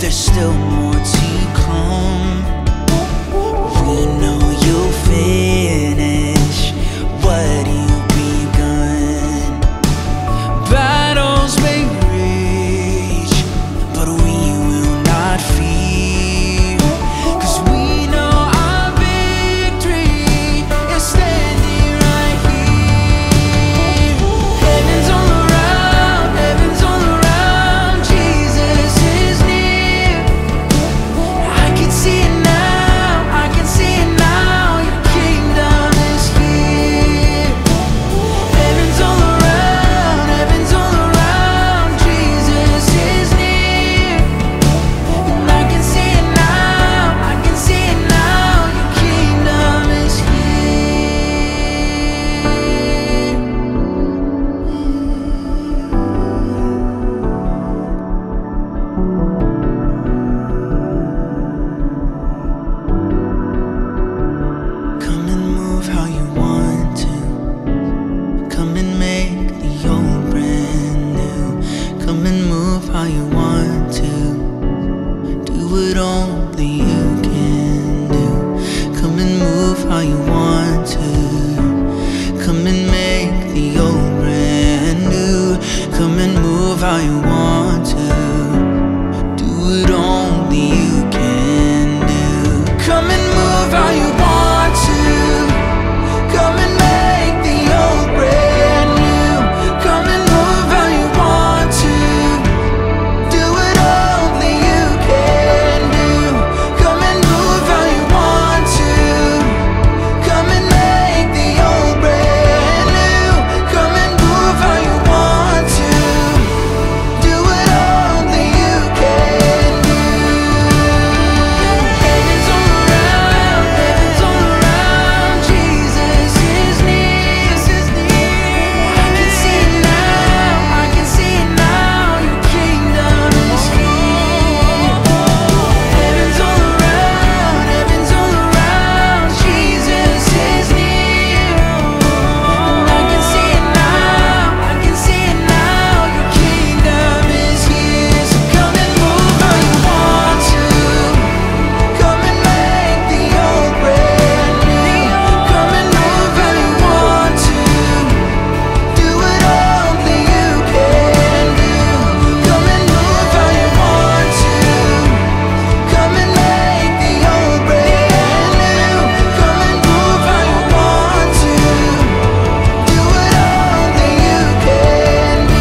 there's still more to come. We know you'll finish what you've begun. Battles may rage, but we will not fear, 'cause we know our victory is standing right here. Heaven's all around, heaven's all around. Jesus is near. I can see it now, I can see it now. Your kingdom is here. Heaven's all around, heaven's all around. Jesus is near. And I can see it now, I can see it now. Your kingdom is Come and move how you want to. Come and make the old brand new. Come and move how you want to. Do what only you can do. Come and move how you want to. Come and make the old brand new. Come and move how you want to. Do what only you can do. Come and move how you want to. Come and make the old brand new. Come and move how you want to. Do what only you can do. Come and move how you want to. Come and make the old brand new. Come and move how you want to. Do what only you can do. Heaven's all around, heaven's all around. Jesus is near. I can see it now, I can see it now. Your kingdom is here. Heaven's all around, heaven's all around. Jesus is near. And I can see it now, I can see it now. Your kingdom is here. So come and move how you want to. Come and make the old brand new. Come and move how you want to. Do what only you can do. Come and move how you want to. Come and make the old brand new. Come and move how you want to. Do what only you can do.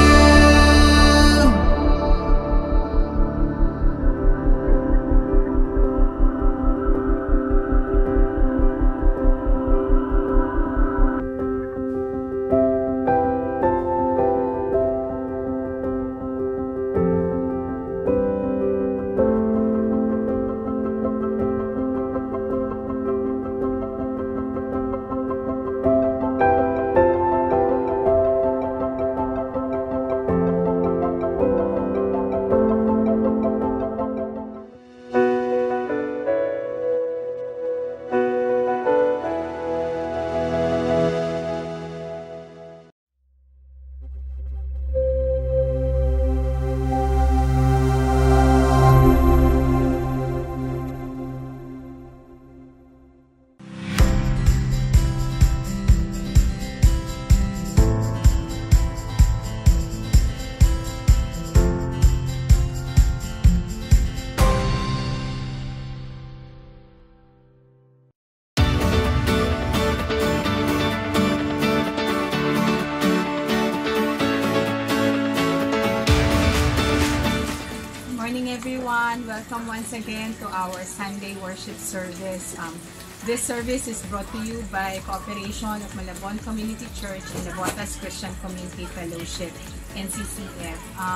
everyone. Welcome once again to our Sunday worship service. This service is brought to you by cooperation of Malabon Community Church and the Botas Christian Community Fellowship, NCCF.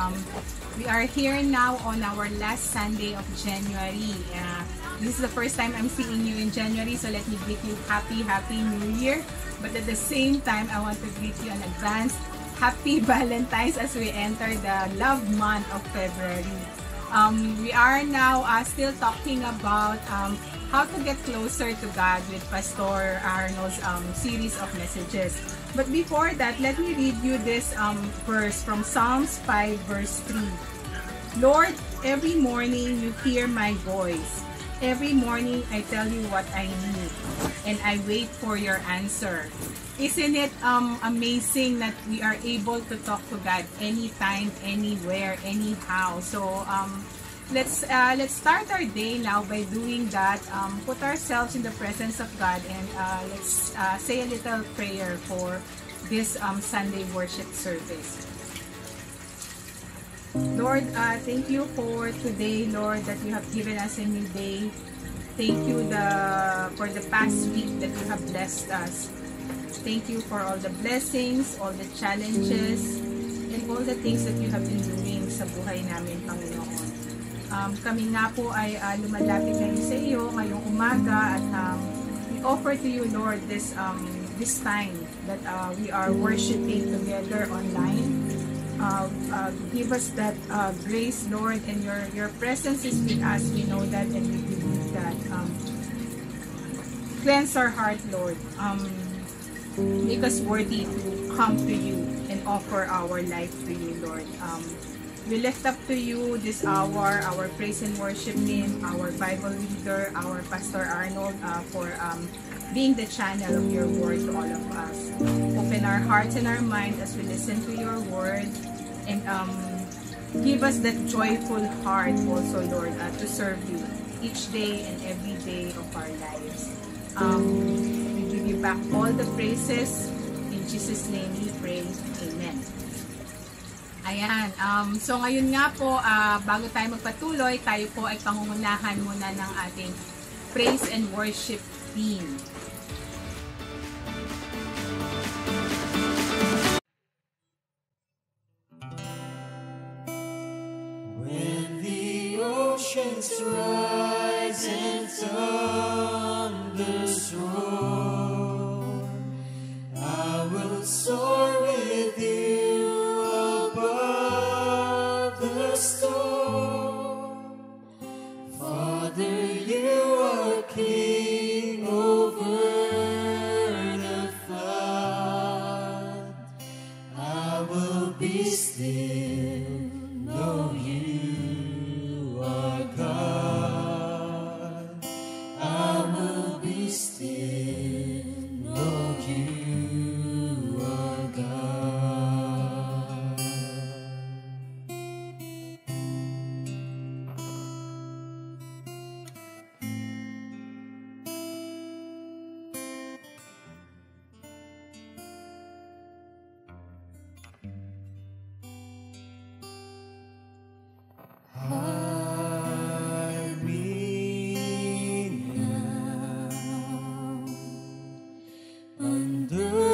We are here now on our last Sunday of January. This is the first time I'm seeing you in January, so let me greet you Happy New Year. But at the same time, I want to greet you in advance Happy Valentine's as we enter the love month of February. We are now still talking about how to get closer to God with Pastor Arnold's series of messages. But before that, let me read you this verse from Psalms 5 verse 3. Lord, Every morning you hear my voice. Every morning I tell you what I need, and I wait for your answer. Isn't it amazing that we are able to talk to God anytime, anywhere, anyhow? So let's start our day now by doing that. Put ourselves in the presence of God, and let's say a little prayer for this Sunday worship service. Lord, thank you for today, Lord, that you have given us a new day. Thank you for the past week that you have blessed us. Thank you for all the blessings, all the challenges, and all the things that you have been doing sa buhay namin, Panginoon. Kami nga po ay lumalapit ngayon sa iyo ngayong umaga, at we offer to you, Lord, this time that we are worshiping together online. Give us that grace, Lord, and your presence is with us. We know that, and we believe that. Cleanse our heart, Lord. Make us worthy to come to you and offer our life to you, Lord. We lift up to you this hour our praise and worship team, our Bible reader, our Pastor Arnold, for being the channel of your word to all of us. Open our hearts and our minds as we listen to your word, and give us that joyful heart also, Lord, to serve you each day and every day of our lives. We give you back all the praises. In Jesus' name we pray. Amen. Ayan. So ngayon nga po, bago tayo magpatuloy, tayo po ay pangungunahan muna ng ating praise and worship team. When the oceans rise and thunders roar, I will soar with you above the storm. Father, you are king over the flood. I will be still, know you are God. I will be still, know you are God. Hide me now under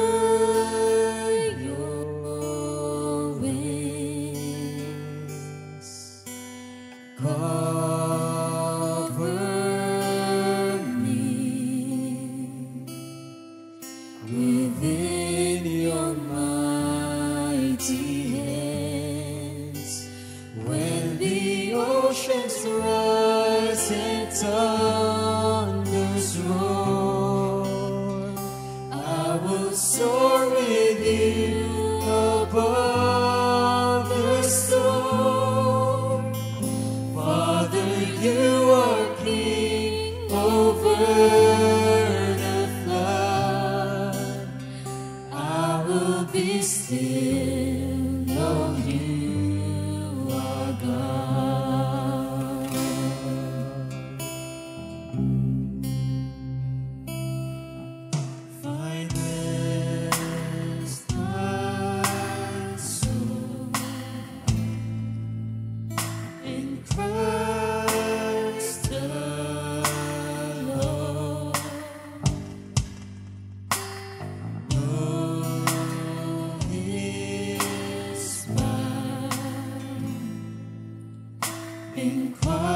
your wings. Cover me within your mighty hands. When the oceans rise and thunders roar, I will soar with you above the storm. Father, you are king over the flood. I will be still, know you are God. Find rest my soul in Christ alone. Know His mind in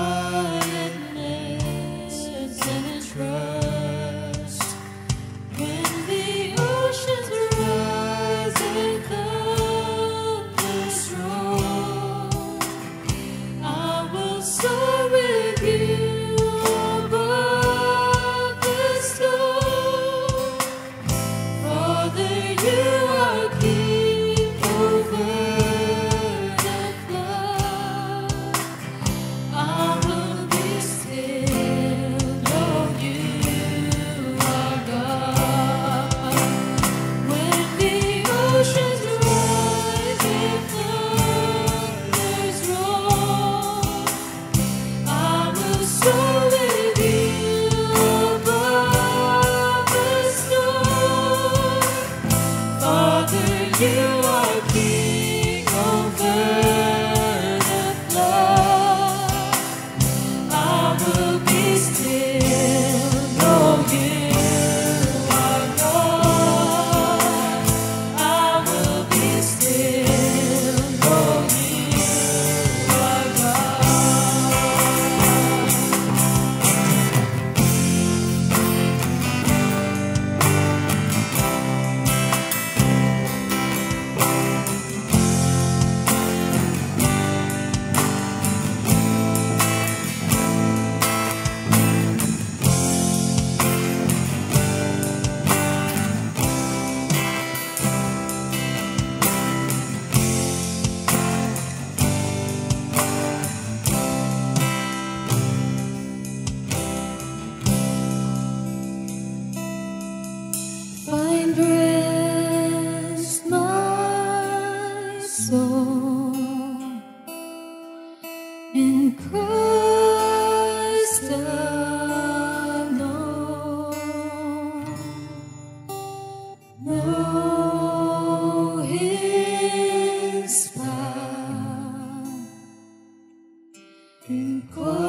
quietness and trust. When the oceans rise and thunders roar, I will soar with you above the storm. Father, you are king over the flood. In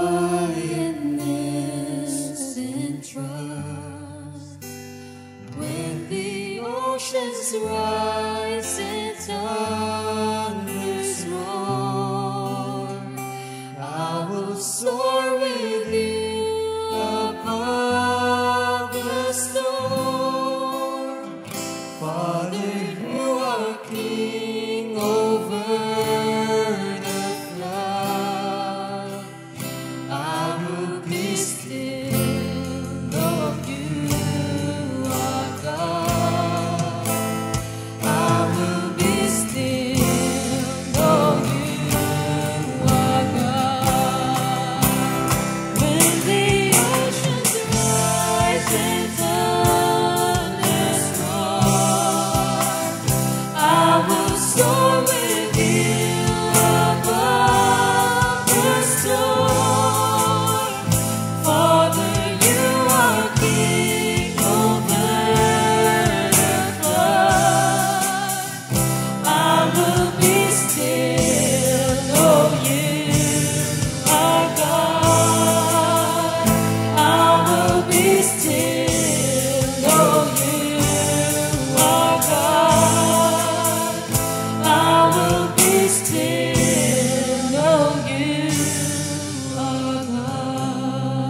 quietness and trust, when the oceans rise and thunders roar, I will soar with you above the storm. Father, you are King over the flood. I will be still, know you are God. I will be still, know you are God. When the oceans rise and thunders roar, I will soar with you above the storm. Father, you are King over the flood. I will be still, know you are God. I will be still, know you are God. I will be still, know you are God.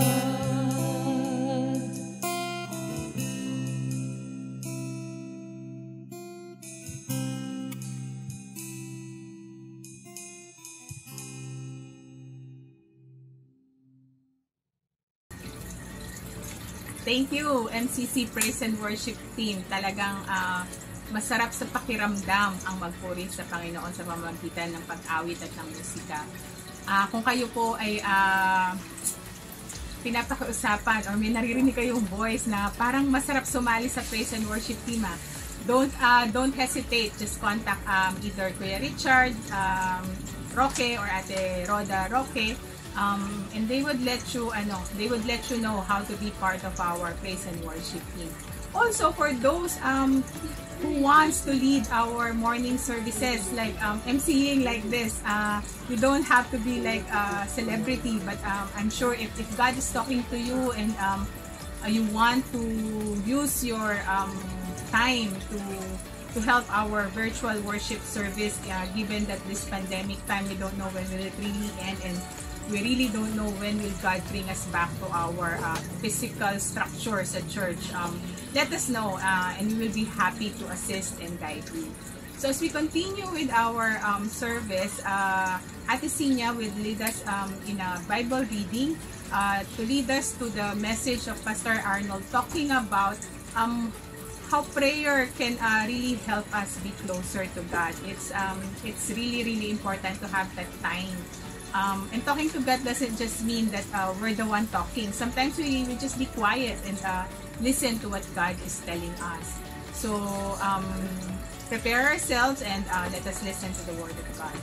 Thank you, MCC Praise and Worship Team. Talagang masarap sa pakiramdam ang magpuri sa Panginoon sa pamamagitan ng pag-awit at ng musika. Kung kayo po ay pinapakiusapan or may naririnig kayong voice na parang masarap sumali sa Praise and Worship Team, don't hesitate. Just contact either Kuya Richard, Roque, or Ate Roda Roque. And they would let you know how to be part of our praise and worship team. Also, for those who wants to lead our morning services, like MCing like this, you don't have to be like a celebrity, but I'm sure if God is talking to you and you want to use your time to help our virtual worship service, given that this pandemic time, we don't know when will it really end, and we really don't know when will God bring us back to our physical structures at church. Let us know, and we will be happy to assist and guide you. So as we continue with our service, Ate Sinya will lead us in a Bible reading to lead us to the message of Pastor Arnold, talking about how prayer can really help us be closer to God. It's really important to have that time. And talking to God doesn't just mean that we're the one talking. Sometimes we just be quiet and listen to what God is telling us. So prepare ourselves and let us listen to the Word of God.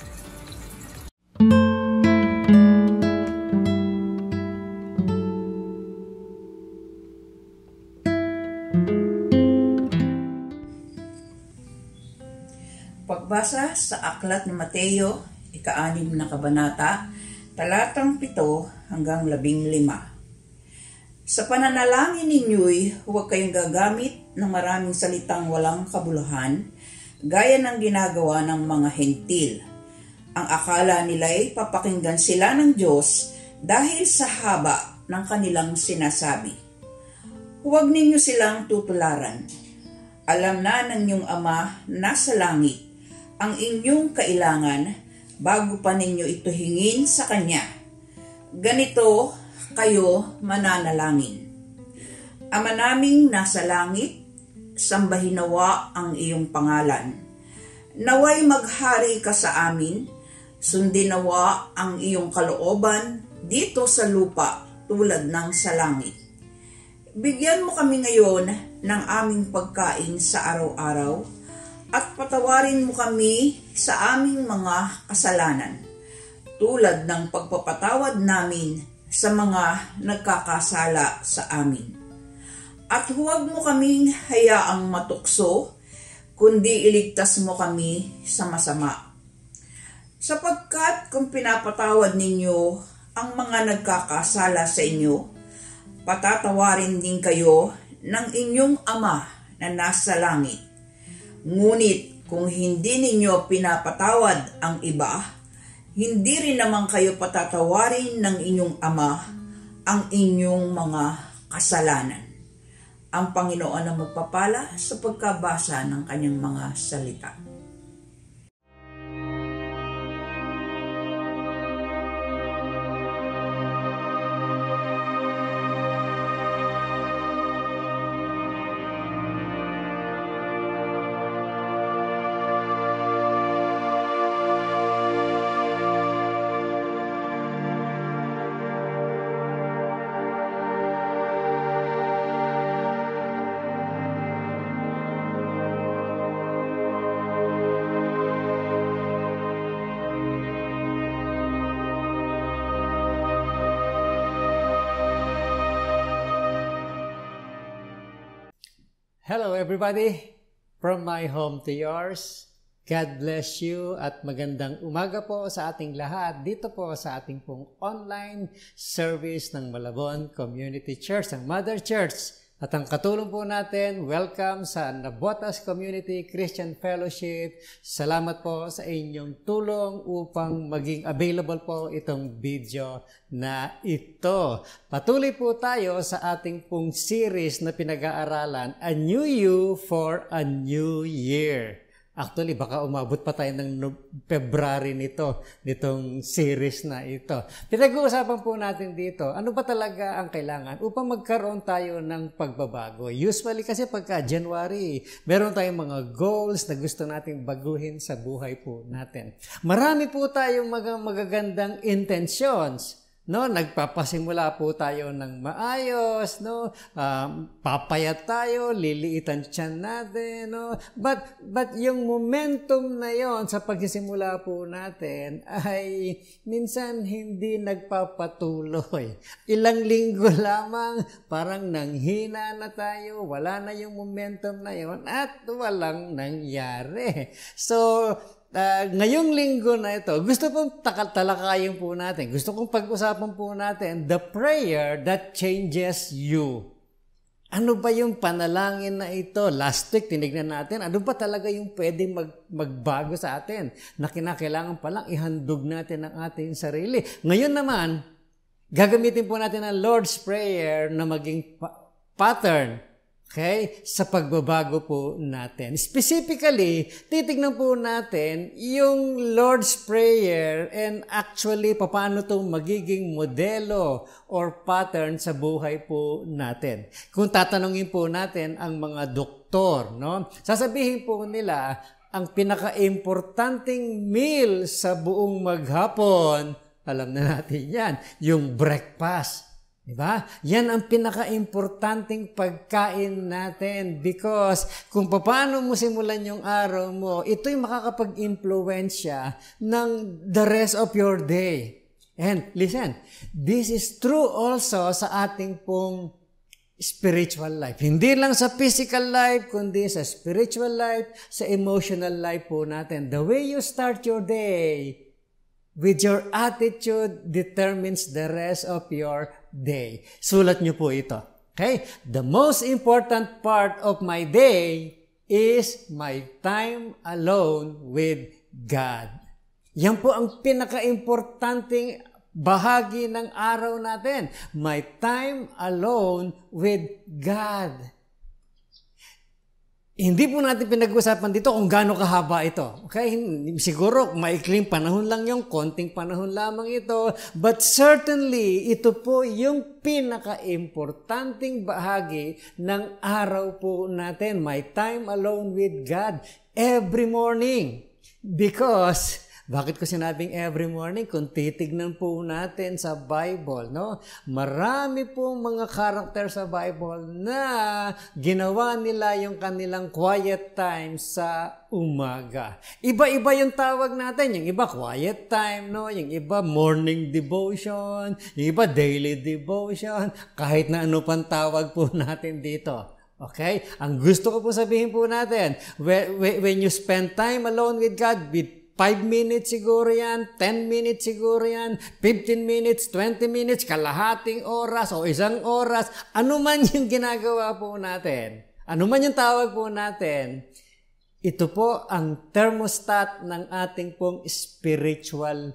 Pagbasa sa aklat ni Mateo, ika-6 na kabanata, talatang 7 hanggang 15. Sa pananalangin ninyo'y huwag kayong gagamit ng maraming salitang walang kabuluhan, gaya ng ginagawa ng mga hentil. Ang akala nila'y papakinggan sila ng Diyos dahil sa haba ng kanilang sinasabi. Huwag ninyo silang tutularan. Alam na ng inyong Ama nasa langit ang inyong kailangan bago pa ninyo ito hingin sa Kanya. Ganito kayo mananalangin. Ama naming nasa langit, sambahin nawa ang iyong pangalan. Naway maghari ka sa amin, sundin nawa ang iyong kalooban dito sa lupa tulad ng sa langit. Bigyan mo kami ngayon ng aming pagkain sa araw-araw, at patawarin mo kami sa aming mga kasalanan, tulad ng pagpapatawad namin sa mga nagkakasala sa amin. At huwag mo kaming hayaang matukso, kundi iligtas mo kami sa masama. Sapagkat kung pinapatawad ninyo ang mga nagkakasala sa inyo, patatawarin din kayo ng inyong Ama na nasa langit. Ngunit kung hindi ninyo pinapatawad ang iba, hindi rin naman kayo patatawarin ng inyong Ama ang inyong mga kasalanan. Ang Panginoon ang magpapala sa pagkabasa ng kanyang mga salita. Hello everybody, from my home to yours. God bless you at magandang umaga po sa ating lahat dito po sa ating pong online service ng Malabon Community Church, ang Mother Church. At ang katulong po natin, welcome sa Nabotas Community Christian Fellowship. Salamat po sa inyong tulong upang maging available po itong video na ito. Patuloy po tayo sa ating pong series na pinag-aaralan, A New You for a New Year. Actually, baka umabot pa tayo ng February nitong series na ito. Pinag-uusapan po natin dito, ano ba talaga ang kailangan upang magkaroon tayo ng pagbabago. Usually kasi pagka January, meron tayong mga goals na gusto nating baguhin sa buhay po natin. Marami po tayong magagandang intentions. No, nagpapasimula po tayo ng maayos, no? Papayat tayo, liliitan tiyan natin, no? But yung momentum na yon sa pagsisimula po natin ay minsan hindi nagpapatuloy. Ilang linggo lamang, parang nanghina na tayo, wala na yung momentum na yon at walang nangyari. So, ngayong linggo na ito, gusto kong talakayin po natin, gusto kong pag-usapan po natin, the prayer that changes you. Ano ba yung panalangin na ito? Last week, tinignan natin, ano ba talaga yung pwedeng magbago sa atin na kinakailangan palang ihandog natin ang ating sarili. Ngayon naman, gagamitin po natin ang Lord's Prayer na maging pattern. Okay? Sa pagbabago po natin. Specifically, titignan po natin yung Lord's Prayer and actually paano itong magiging modelo or pattern sa buhay po natin. Kung tatanungin po natin ang mga doktor, no? Sasabihin po nila, ang pinaka-importanting meal sa buong maghapon, alam na natin yan, yung breakfast. Diba? Yan ang pinaka-importanting pagkain natin because kung paano mo simulan yung araw mo, ito'y makakapag-impluwensya ng the rest of your day. And listen, this is true also sa ating pong spiritual life. Hindi lang sa physical life, kundi sa spiritual life, sa emotional life po natin. The way you start your day with your attitude determines the rest of your day. Sulat niyo po ito. Okay? The most important part of my day is my time alone with God. Yan po ang pinaka-importanting bahagi ng araw natin. My time alone with God. Hindi po natin pinag-usapan dito kung gaano kahaba ito. Okay? Siguro maikling panahon lang yung, konting panahon lamang ito. But certainly, ito po yung pinaka-importanting bahagi ng araw po natin. My time alone with God every morning. Because, bakit ko sinabing every morning? Kung titignan po natin sa Bible, no? Marami pong mga karakter sa Bible na ginawa nila yung kanilang quiet time sa umaga. Iba-iba yung tawag natin. Yung iba quiet time, no? Yung iba morning devotion, yung iba daily devotion, kahit na ano pang tawag po natin dito. Okay? Ang gusto ko po sabihin po natin, when you spend time alone with God, with 5 minutes siguro yan, 10 minutes siguro yan, 15 minutes, 20 minutes, kalahating oras o isang oras, ano man yung ginagawa po natin, ano man yung tawag po natin, ito po ang thermostat ng ating pong spiritual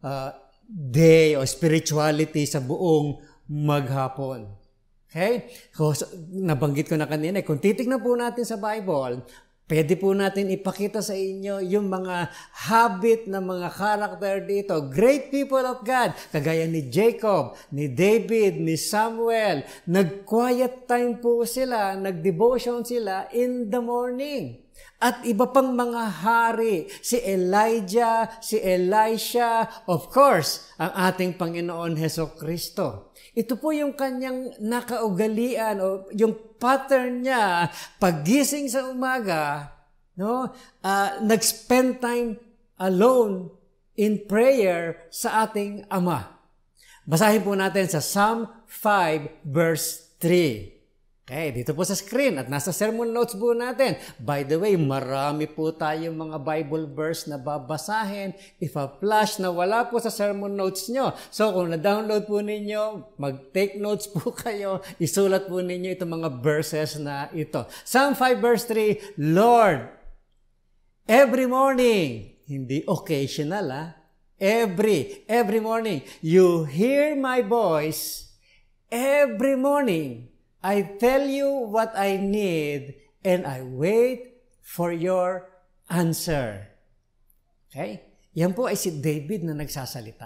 day o spirituality sa buong maghapon. Okay? So, nabanggit ko na kanina, kung titignan po natin sa Bible, pwede po natin ipakita sa inyo yung mga habit ng mga character dito. Great people of God, kagaya ni Jacob, ni David, ni Samuel. Nag-quiet time po sila, nag-devotion sila in the morning. At iba pang mga hari, si Elijah, si Elisha, of course, ang ating Panginoon Hesukristo. Ito po yung kanyang nakaugalian o yung pattern niya paggising sa umaga, no? Nag-spend time alone in prayer sa ating Ama. Basahin po natin sa Psalm 5 verse 3. Okay, dito po sa screen at nasa sermon notes po natin. By the way, marami po tayong mga Bible verse na babasahin. If-flash na wala po sa sermon notes nyo. So kung na-download po ninyo, mag-take notes po kayo, isulat po ninyo itong mga verses na ito. Psalm 5 verse 3, Lord, every morning, hindi occasional every morning, you hear my voice. Every morning, I tell you what I need and I wait for your answer. Okay? Yan po ay si David na nagsasalita.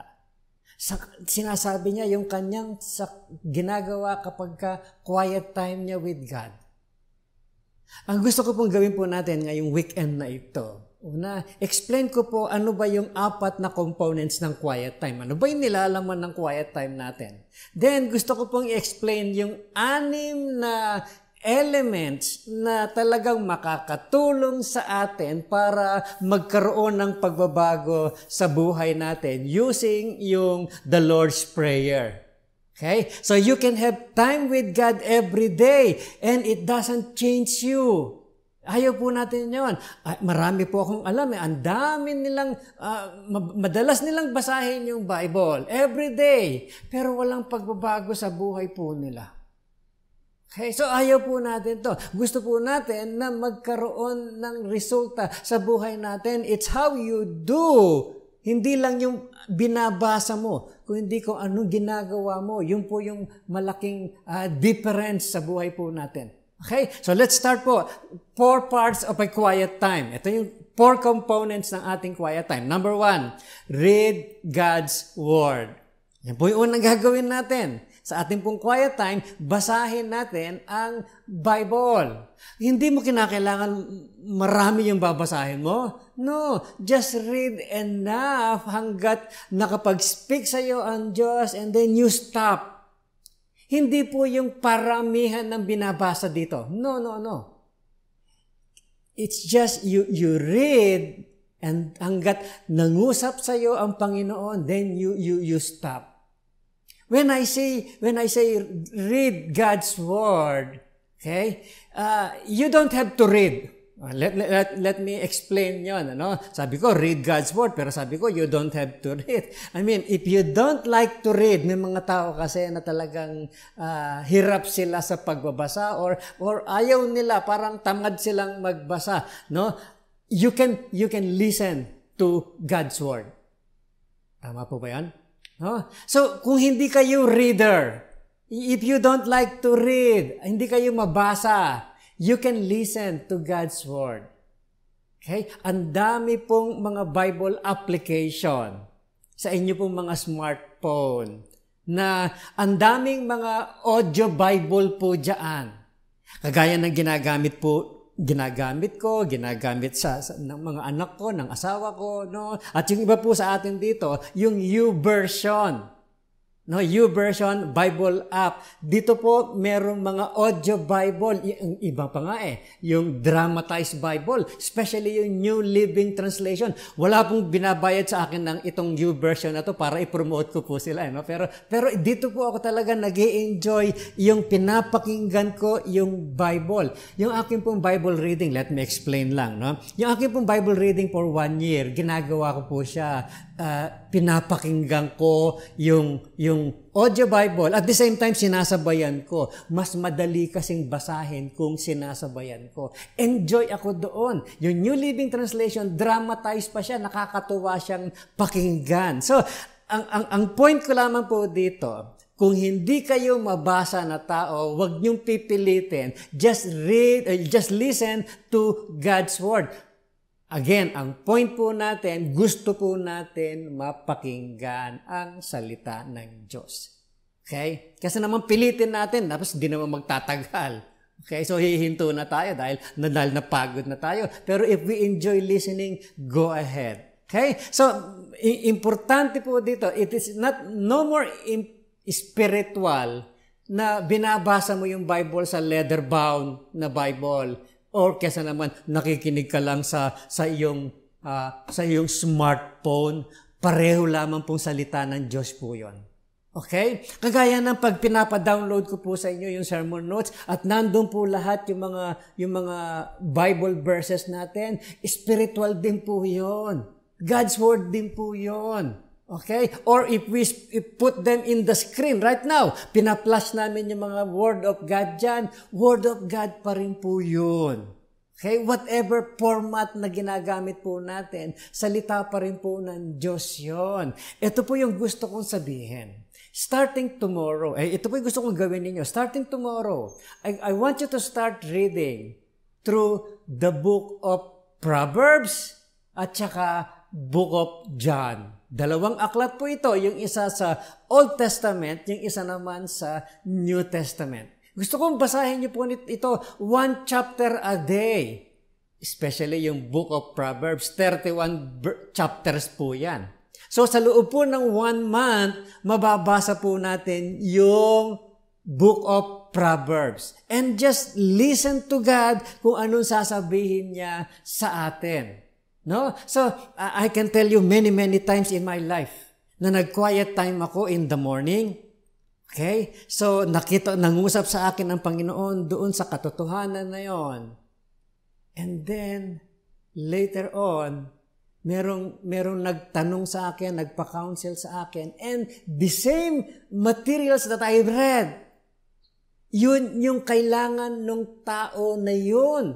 Sinasabi niya yung kanyang ginagawa kapag quiet time niya with God. Ang gusto ko pong gawin po natin ngayong weekend na ito, una, explain ko po ano ba yung 4 na components ng quiet time. Ano ba yung nilalaman ng quiet time natin? Then, gusto ko pong i-explain yung 6 na elements na talagang makakatulong sa atin para magkaroon ng pagbabago sa buhay natin using yung the Lord's Prayer. Okay? So you can have time with God every day and it doesn't change you. Ayaw po natin yun. Marami po akong alam ang dami nilang, madalas nilang basahin yung Bible every day. Pero walang pagbabago sa buhay po nila. Okay, so ayaw po natin to. Gusto po natin na magkaroon ng resulta sa buhay natin. It's how you do. Hindi lang yung binabasa mo, kundi kung anong ginagawa mo. Yun po yung malaking difference sa buhay po natin. Okay, so let's start po. 4 parts of a quiet time. Ito yung 4 components ng ating quiet time. Number 1, read God's Word. Yan po yung unang gagawin natin. Sa ating pong quiet time, basahin natin ang Bible. Hindi mo kinakailangan marami yung babasahin mo. No, just read enough hanggat nakapag-speak sa iyo ang Diyos and then you stop. Hindi po yung paramihan ng binabasa dito. No. It's just you read and hanggat nangusap sa iyo ang Panginoon, then you stop. When I say read God's Word, okay, you don't have to read. Let me explain yon. Ano? Sabi ko, read God's Word, pero sabi ko, you don't have to read. I mean, if you don't like to read, may mga tao kasi na talagang hirap sila sa pagbabasa or ayaw nila, parang tamad silang magbasa. No? You can listen to God's Word. Tama po ba yan? No? So, kung hindi kayo reader, if you don't like to read, hindi kayo mabasa, you can listen to God's Word. Okay? Ang dami pong mga Bible application sa inyo pong mga smartphone na ang daming mga audio Bible po dyan. Kagaya ng ginagamit ko, ginagamit ng mga anak ko, ng asawa ko, no? At yung iba po sa atin dito, yung YouVersion. No, YouVersion Bible app. Dito po merong mga audio Bible, yung iba pa nga yung dramatized Bible, especially yung New Living Translation. Wala pong binabayad sa akin ng itong YouVersion na to para i-promote ko po sila, no? Pero dito po ako talaga nag-i-enjoy yung pinapakinggan ko yung Bible. Yung akin pong Bible reading, let me explain lang, no? Yung akin pong Bible reading for 1 year, ginagawa ko po siya, pinapakinggan ko yung audio Bible. At the same time, sinasabayan ko. Mas madali kasing basahin kung sinasabayan ko. Enjoy ako doon. Yung New Living Translation, dramatized pa siya. Nakakatuwa siyang pakinggan. So, ang point ko lamang po dito, kung hindi kayo mabasa na tao, huwag niyong pipilitin. Just read, just listen to God's Word. Again, ang point po natin, gusto po natin mapakinggan ang salita ng Diyos. Okay? Kasi naman pilitin natin, tapos hindi naman magtatagal. Okay? So, hihinto na tayo dahil napagod na tayo. Pero if we enjoy listening, go ahead. Okay? So, importante po dito, it is no more spiritual na binabasa mo yung Bible sa leather-bound na Bible. Or kesa naman nakikinig ka lang sa iyong smartphone, pareho lamang pong salita ng Diyos po 'yon. Okay? Kagaya ng pag pinapa-download ko po sa inyo yung sermon notes at nandoon po lahat yung mga Bible verses natin, spiritual din po 'yon. God's word din po 'yon. Okay? Or if we put them in the screen right now, pina-flash namin yung mga Word of God dyan, Word of God pa rin po yun. Okay? Whatever format na ginagamit po natin, salita pa rin po ng Diyos yun. Ito po yung gusto kong sabihin. Starting tomorrow, ito po yung gusto kong gawin ninyo. Starting tomorrow, I want you to start reading through the book of Proverbs at saka book of John. Dalawang aklat po ito, yung isa sa Old Testament, yung isa naman sa New Testament. Gusto kong basahin niyo po ito, 1 chapter a day. Especially yung book of Proverbs, 31 chapters po yan. So sa loob po ng 1 month, mababasa po natin yung book of Proverbs. And just listen to God kung anong sasabihin niya sa atin. No? So, I can tell you many times in my life na nag-quiet time ako in the morning. Okay? So, nangusap sa akin ang Panginoon doon sa katotohanan na yon. And then, later on, merong nagtanong sa akin, nagpa-counsel sa akin, and the same materials that I've read, yun yung kailangan ng tao na yun.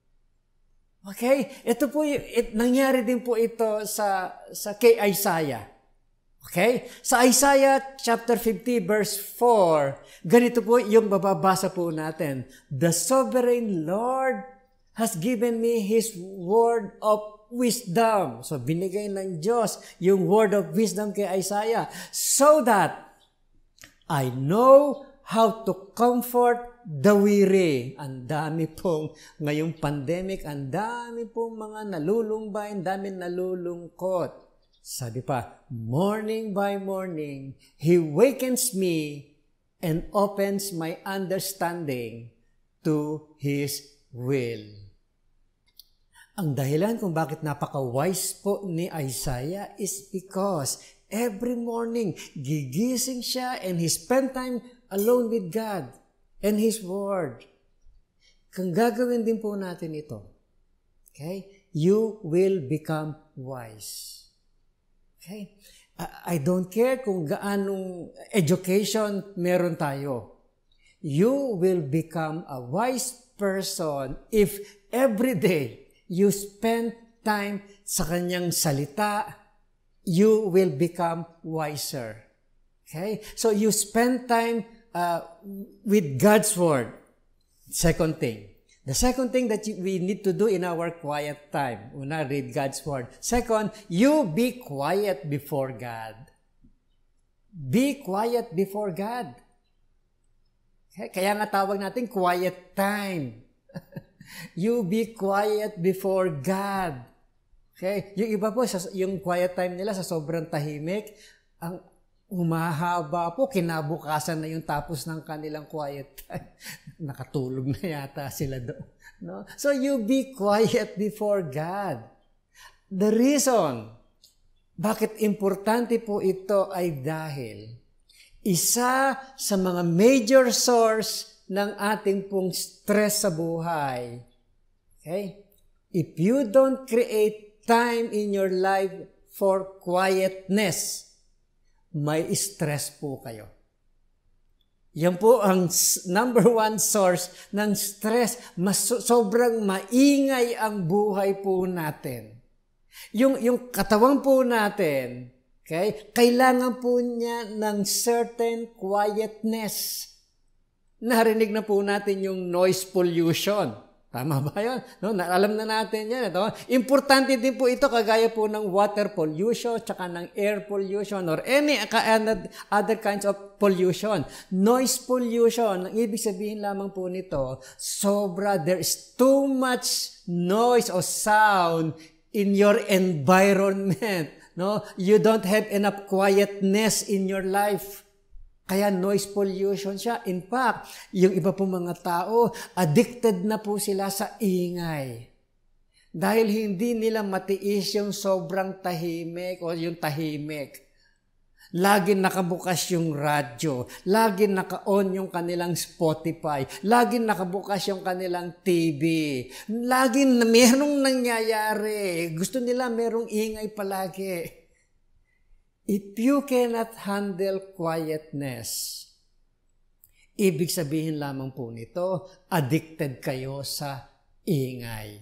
Okay? Ito po, nangyari din po ito sa kay Isaiah. Okay? Sa Isaiah chapter 50 verse 4, ganito po yung mababasa po natin. The sovereign Lord has given me His word of wisdom. So, binigay ng Diyos yung word of wisdom kay Isaiah so that I know how to comfort the weary. Ang dami pong, ngayong pandemic, ang dami pong mga nalulumbay, ang dami nalulungkot. Sabi pa, morning by morning, He wakens me and opens my understanding to His will. Ang dahilan kung bakit napaka-wise po ni Isaiah is because every morning, gigising siya and he spend time alone with God and His Word. Kung gagawin din po natin ito, okay, you will become wise. Okay? I don't care kung gaanong education meron tayo. You will become a wise person if every day you spend time sa Kanyang salita, you will become wiser. Okay? So you spend time with God's Word. Second thing. The second thing that we need to do in our quiet time, una, read God's Word. Second, you be quiet before God. Be quiet before God. Okay? Kaya nga tawag natin quiet time. You be quiet before God. Okay? Yung iba po, yung quiet time nila sa sobrang tahimik, umahaba po, kinabukasan na yung tapos ng kanilang quiet time. Nakatulog na yata sila doon. No? So you be quiet before God. The reason bakit importante po ito ay dahil isa sa mga major source ng ating pong stress sa buhay. Okay? If you don't create time in your life for quietness, may stress po kayo. Yan po ang number one source ng stress. Sobrang maingay ang buhay po natin. Yung katawan po natin, okay, kailangan po niya ng certain quietness. Narinig na po natin yung noise pollution. Tama ba yun? No, alam na natin yan. Ito. Importante din po ito kagaya po ng water pollution, tsaka ng air pollution, or any other kinds of pollution. Noise pollution, ang ibig sabihin lamang po nito, there is too much noise or sound in your environment. No? You don't have enough quietness in your life. Kaya noise pollution siya. In fact, yung iba pong mga tao, addicted na po sila sa ingay. Dahil hindi nila matiis yung sobrang tahimik o yung tahimik. Laging nakabukas yung radyo. Laging naka-on yung kanilang Spotify. Laging nakabukas yung kanilang TV. Laging merong nangyayari. Gusto nila merong ingay palagi. If you cannot handle quietness, ibig sabihin lamang po nito, addicted kayo sa ingay.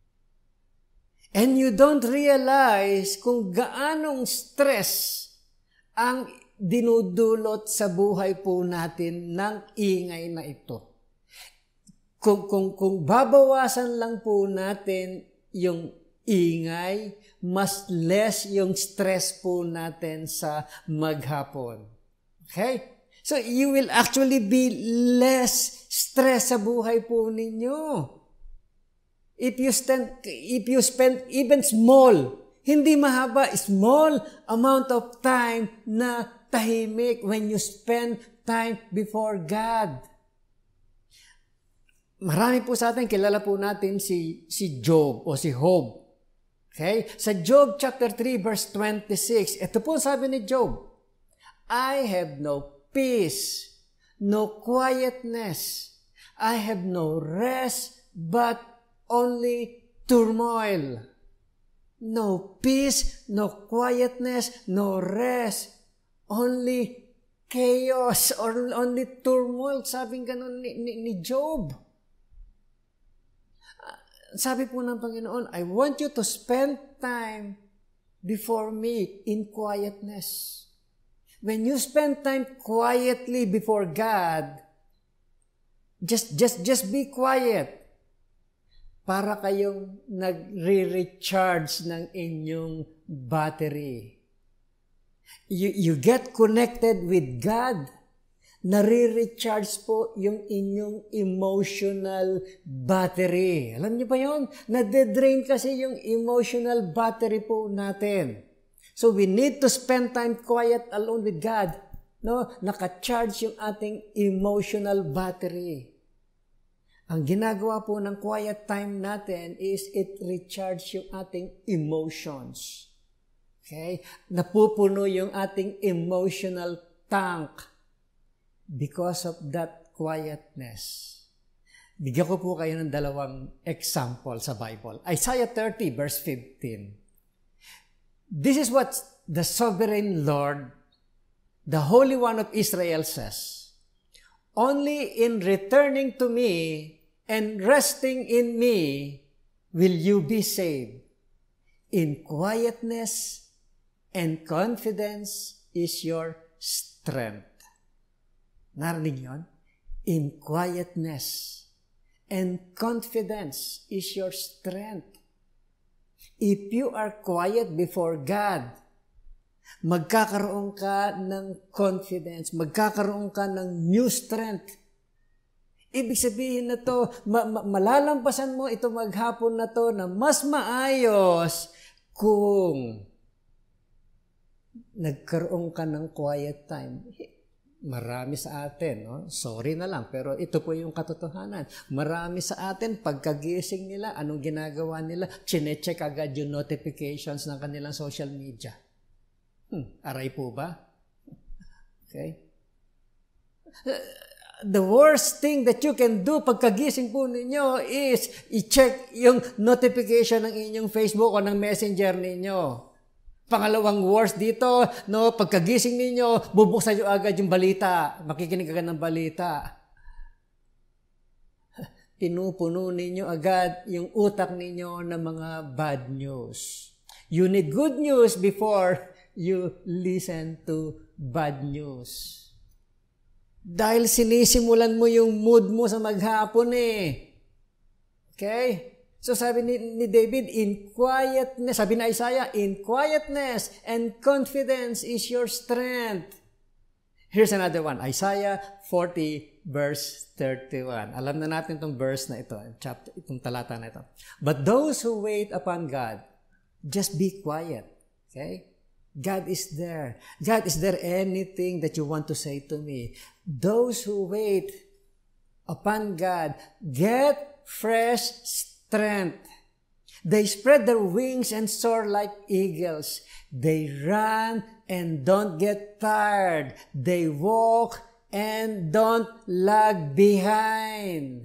And you don't realize kung gaanong stress ang dinudulot sa buhay po natin ng ingay na ito. Kung babawasan lang po natin yung ingay, mas less yung stress po natin sa maghapon. Okay? So, you will actually be less stress sa buhay po ninyo. If you spend even small, hindi mahaba, small amount of time na tahimik when you spend time before God. Marami po sa atin, kilala po natin si Job o si Job. Okay? Sa Job chapter 3 verse 26, ito po sabi ni Job, I have no peace, no quietness. I have no rest, but only turmoil. No peace, no quietness, no rest. Only chaos or only turmoil. Sabing ganun ni Job. Sabi po ng Panginoon, I want you to spend time before me in quietness. When you spend time quietly before God, just be quiet para kayong nagre-recharge ng inyong battery. You get connected with God. Nare-recharge po yung inyong emotional battery. Alam niyo ba yun? Nade-drain kasi yung emotional battery po natin. So we need to spend time quiet alone with God. No? Naka-charge yung ating emotional battery. Ang ginagawa po ng quiet time natin is it recharge yung ating emotions. Okay? Napupuno yung ating emotional tank. Because of that quietness. Bigyan ko po kayo ng dalawang example sa Bible. Isaiah 30 verse 15. This is what the sovereign Lord, the Holy One of Israel says. Only in returning to me and resting in me will you be saved. In quietness and confidence is your strength. Narinig yun? In quietness and confidence is your strength. If you are quiet before God, magkakaroon ka ng confidence, magkakaroon ka ng new strength. Ibig sabihin na to, malalampasan mo ito maghapon na to na mas maayos kung nagkaroon ka ng quiet time. Marami sa atin, no? Sorry na lang, pero ito po yung katotohanan. Marami sa atin, pagkagising nila, anong ginagawa nila? Chinecheck agad yung notifications ng kanilang social media. Aray po ba? Okay? The worst thing that you can do pagkagising po ninyo is i-check yung notification ng inyong Facebook o ng Messenger ninyo. Pangalawang worst dito, no, pagkagising ninyo, bubuksan nyo agad yung balita. Makikinig agad ng balita. Pinupuno ninyo agad yung utak ninyo ng mga bad news. You need good news before you listen to bad news. Dahil sinisimulan mo yung mood mo sa maghapon eh. Okay? So sabi ni David, in quietness, sabi ni Isaiah, in quietness and confidence is your strength. Here's another one, Isaiah 40 verse 31. Alam na natin itong verse na ito, itong talata na ito. But those who wait upon God, just be quiet. Okay? God is there. God, is there anything that you want to say to me? Those who wait upon God get fresh strength. They spread their wings and soar like eagles. They run and don't get tired. They walk and don't lag behind.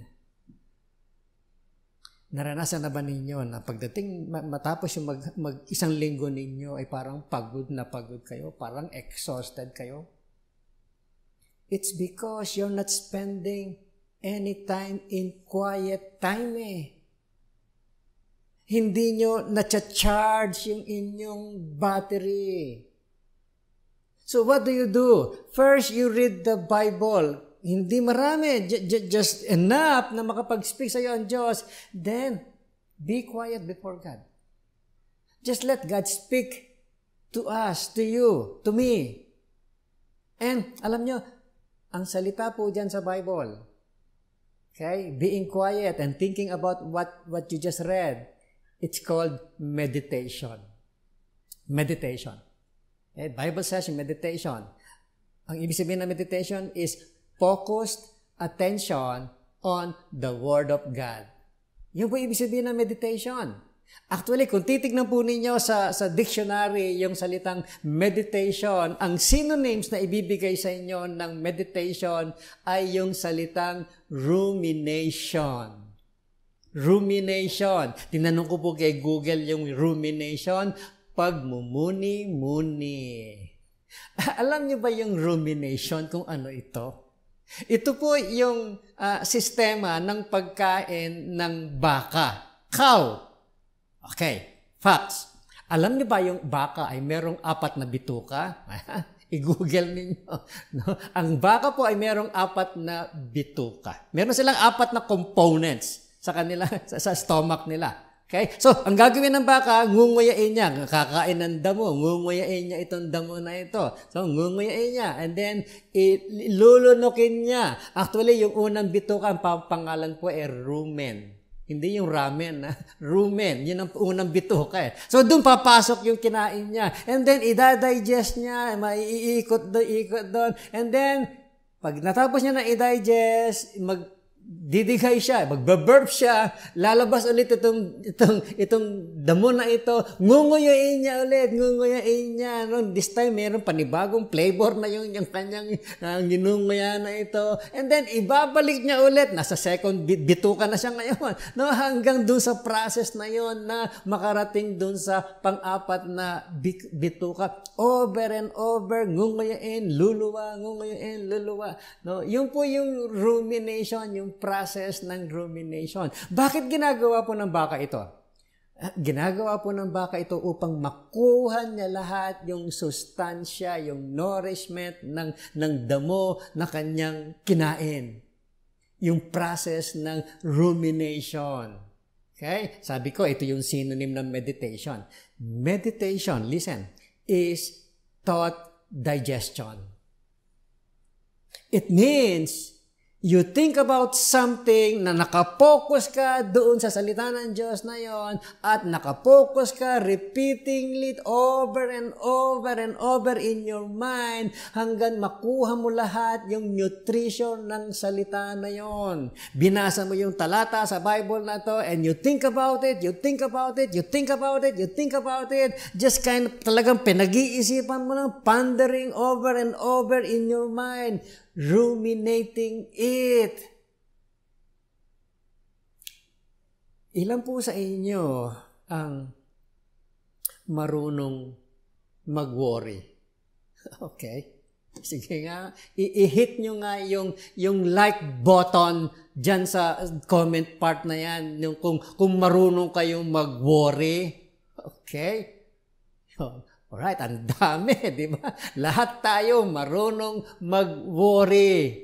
Naranasan na ba ninyo na pagdating matapos yung isang linggo ninyo ay parang pagod na pagod kayo, parang exhausted kayo? It's because you're not spending any time in quiet time eh. Hindi nyo na-charge yung inyong battery. So what do? First, you read the Bible. Hindi marami, just enough na makapag-speak sa iyo ang Diyos. Then, be quiet before God. Just let God speak to us, to you, to me. And alam nyo, ang salita po dyan sa Bible, okay, being quiet and thinking about what you just read, it's called meditation. Meditation. Okay, Bible says meditation. Ang ibig sabihin ng meditation is focused attention on the Word of God. Yun po ibig sabihin ng meditation. Actually, kung titignan po ninyo sa dictionary yung salitang meditation, ang synonyms na ibibigay sa inyo ng meditation ay yung salitang rumination. Rumination. Tinanong ko po kay Google yung rumination, pagmumuni-muni. Alam niyo ba yung rumination kung ano ito? Ito po yung sistema ng pagkain ng baka. Cow. Okay, facts. Alam niyo ba yung baka ay merong 4 na bituka? I-google ninyo. No? Ang baka po ay merong 4 na bituka. Meron silang 4 na components sa kanila, sa stomach nila. Okay? So, ang gagawin ng baka, ngunguyain niya. Kakain ng damo, ngunguyain niya itong damo na ito. So, ngunguyain niya. And then, ilulunukin niya. Actually, yung unang bituka, ang pangalan po ay rumen. Hindi yung ramen. Rumen. Yun ang unang bituka eh. So, doon papasok yung kinain niya. And then, idadigest niya. Maiikot doon. And then, pag natapos niya na i-digest, didigay siya, magbaburp siya, lalabas ulit itong damo na ito, ngunguyain niya ulit, ngunguyain niya. No? This time, meron panibagong flavor na yung kanyang ginunguya na ito. And then, ibabalik niya ulit. Nasa second bituka na siya ngayon. No? Hanggang dun sa process na yon na makarating dun sa pang-4 na bituka. Over and over, ngunguyain, luluwa, ngunguyain, luluwa. No? Yun po yung rumination, yung process ng rumination. Bakit ginagawa po ng baka ito? Ginagawa po ng baka ito upang makuha niya lahat yung sustansya, yung nourishment ng damo na kanyang kinain. Yung process ng rumination. Okay? Sabi ko, ito yung synonym ng meditation. Meditation, listen, is thought digestion. It means You think about something na nakapokus ka doon sa salita ng Diyos na yon at nakapokus ka repeating it over and over and over in your mind hanggang makuha mo lahat yung nutrition ng salita na yon. Binasa mo yung talata sa Bible na to and you think about it, you think about it, you think about it, you think about it. Just kind of talagang pinag-iisipan mo lang, pondering over and over in your mind. Ruminating it. Ilan po sa inyo ang marunong mag-worry? Okay. Sige nga, i-hit nyo nga yung like button dyan sa comment part na yan, yung kung marunong kayong mag-worry. Okay. Alright, ang dami, di ba? Lahat tayo marunong mag-worry.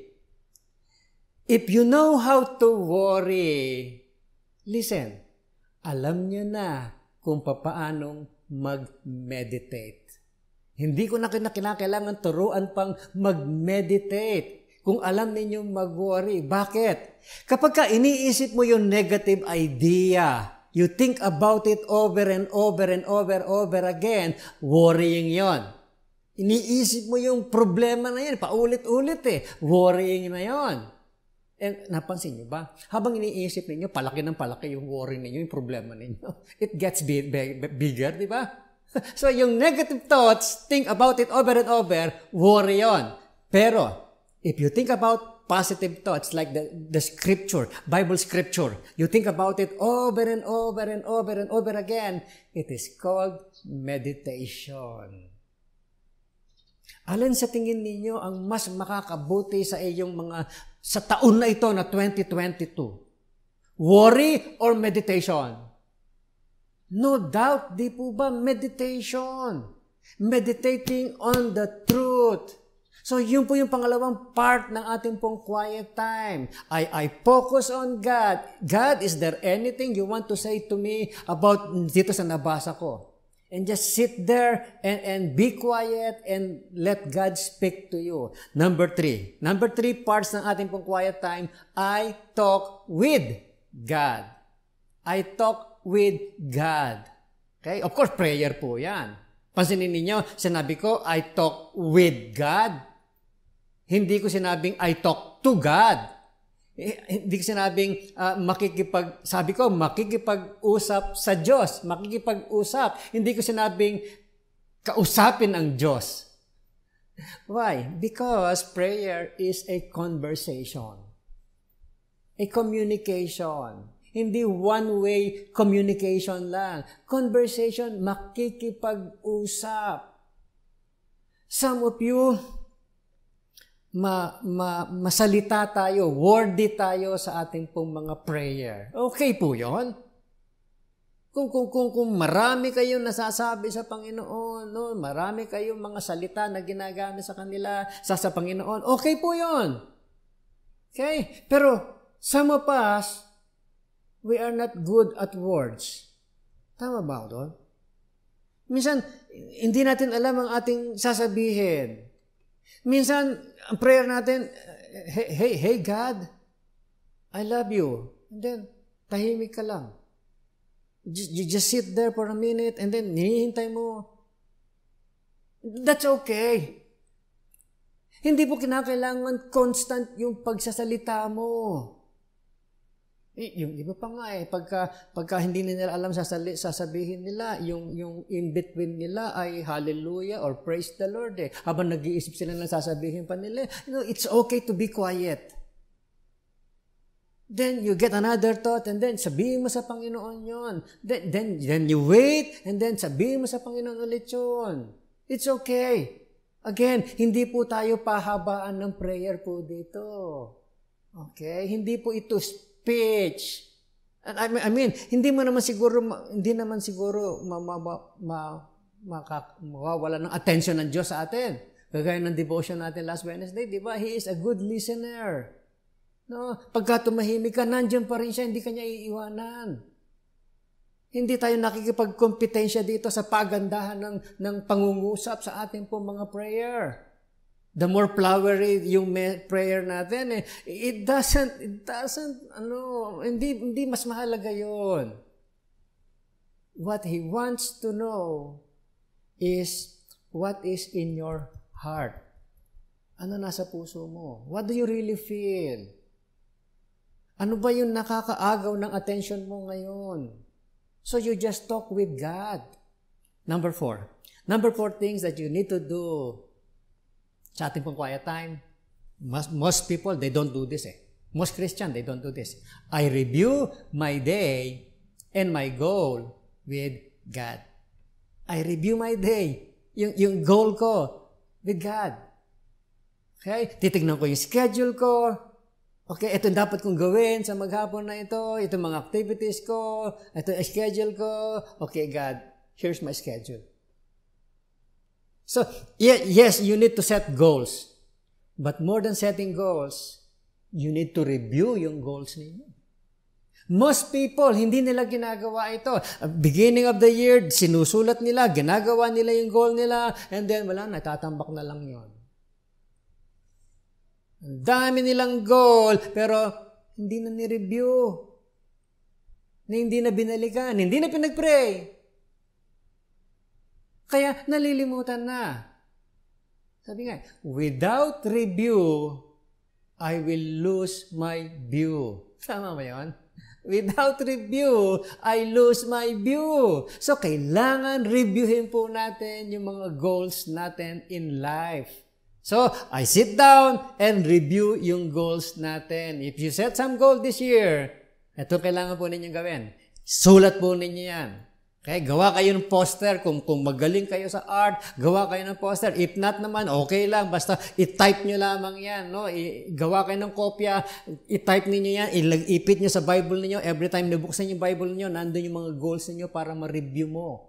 If you know how to worry, listen, alam nyo na kung paanong mag-meditate. Hindi ko na kinakailangan turuan pang mag-meditate kung alam ninyong mag-worry. Bakit? Kapag ka iniisip mo yung negative idea, you think about it over and over and over again, worrying yon. Iniisip mo yung problema na yan, paulit-ulit worrying na yon. And napansin nyo ba? Habang iniisip ninyo, palaki ng palaki yung worry ninyo, yung problema ninyo. It gets bigger, di ba? So yung negative thoughts, think about it over and over, worry yon. Pero, if you think about positive thoughts like the scripture, Bible scripture, you think about it over and over and over and over again, it is called meditation. Alin sa tingin ninyo ang mas makakabuti sa iyong sa taon na ito na 2022? Worry or meditation? No doubt, di po ba? Meditation. Meditating on the truth. So, yun po yung pangalawang part ng ating pong quiet time. I focus on God. God, is there anything you want to say to me about dito sa nabasa ko? And just sit there and be quiet and let God speak to you. Number three parts ng ating pong quiet time, I talk with God. I talk with God. Okay? Of course, prayer po yan. Pansinin ninyo, sinabi ko, I talk with God. Hindi ko sinabing I talk to God. Hindi ko sinabing makikipag-usap sa Diyos. Makikipag-usap. Hindi ko sinabing kausapin ang Diyos. Why? Because prayer is a conversation. A communication. Hindi one-way communication lang. Conversation, makikipag-usap. Some of you, masalita tayo, wordy tayo sa ating pong mga prayer. Okay po yun. Kung marami kayong nasasabi sa Panginoon, no, marami kayong mga salita na ginagamit sa kanila, sa Panginoon, okay po yun. Okay? Pero some of us, we are not good at words. Tama ba doon? Minsan, hindi natin alam ang ating sasabihin. Minsan, ang prayer natin, hey God, I love you. And then, tahimik ka lang. You just sit there for a minute and then hinihintay mo. That's okay. Hindi po kinakailangan constant yung pagsasalita mo. Yung iba pa nga pagka hindi nila alam sasabihin nila, yung in between nila ay hallelujah or praise the Lord Habang nag-iisip sila ng sasabihin pa nila, it's okay to be quiet. Then you get another thought and then sabihin mo sa Panginoon yun. Then you wait and then sabihin mo sa Panginoon ulit yun. It's okay. Again, hindi po tayo pahabaan ng prayer po dito. Okay? Hindi po ito speech. And I mean, hindi naman siguro mawawala ng attention ng Diyos sa atin. Kagaya ng devotion natin last Wednesday, di ba? He is a good listener. No? Pagka tumahimik ka, nandiyan pa rin siya, hindi kanya iiwanan. Hindi tayo nakikipagkompetensya dito sa pagandahan ng pangungusap sa ating pong mga prayer. The more flowery yung prayer natin, it doesn't, hindi mas mahalaga yon. What He wants to know is what is in your heart. Ano nasa puso mo? What do you really feel? Ano ba yung nakakaagaw ng attention mo ngayon? So you just talk with God. Number 4 things that you need to do sa ating pong quiet time. Most people, they don't do this Most Christian, they don't do this. I review my day and my goal with God. I review my day. Yung goal ko with God. Okay? Titignan ko yung schedule ko. Okay, ito dapat kong gawin sa maghapon na ito. Ito mga activities ko. Ito yung schedule ko. Okay, God, here's my schedule. So, yes, you need to set goals. But more than setting goals, you need to review yung goals ninyo. Most people, hindi nila ginagawa ito. Beginning of the year, sinusulat nila, ginagawa nila yung goal nila, and then wala, natatambak na lang yon. Ang dami nilang goal, pero hindi na ni-review. Hindi na binalikan, hindi na pinag-pray. Kaya nalilimutan na. Sabi nga, without review, I will lose my view. Tama ba yun? Without review, I lose my view. So, kailangan reviewin po natin yung mga goals natin in life. So, I sit down and review yung goals natin. If you set some goal this year, ito kailangan po ninyong gawin. Sulat po ninyo yan. Okay, gawa kayo ng poster. Kung magaling kayo sa art, gawa kayo ng poster. If not naman, okay lang. Basta i-type nyo lamang yan. No? Gawa kayo ng kopya, i-type ninyo yan, ipit nyo sa Bible ninyo. Every time nabuksan yung Bible ninyo, nandun yung mga goals ninyo para ma-review mo.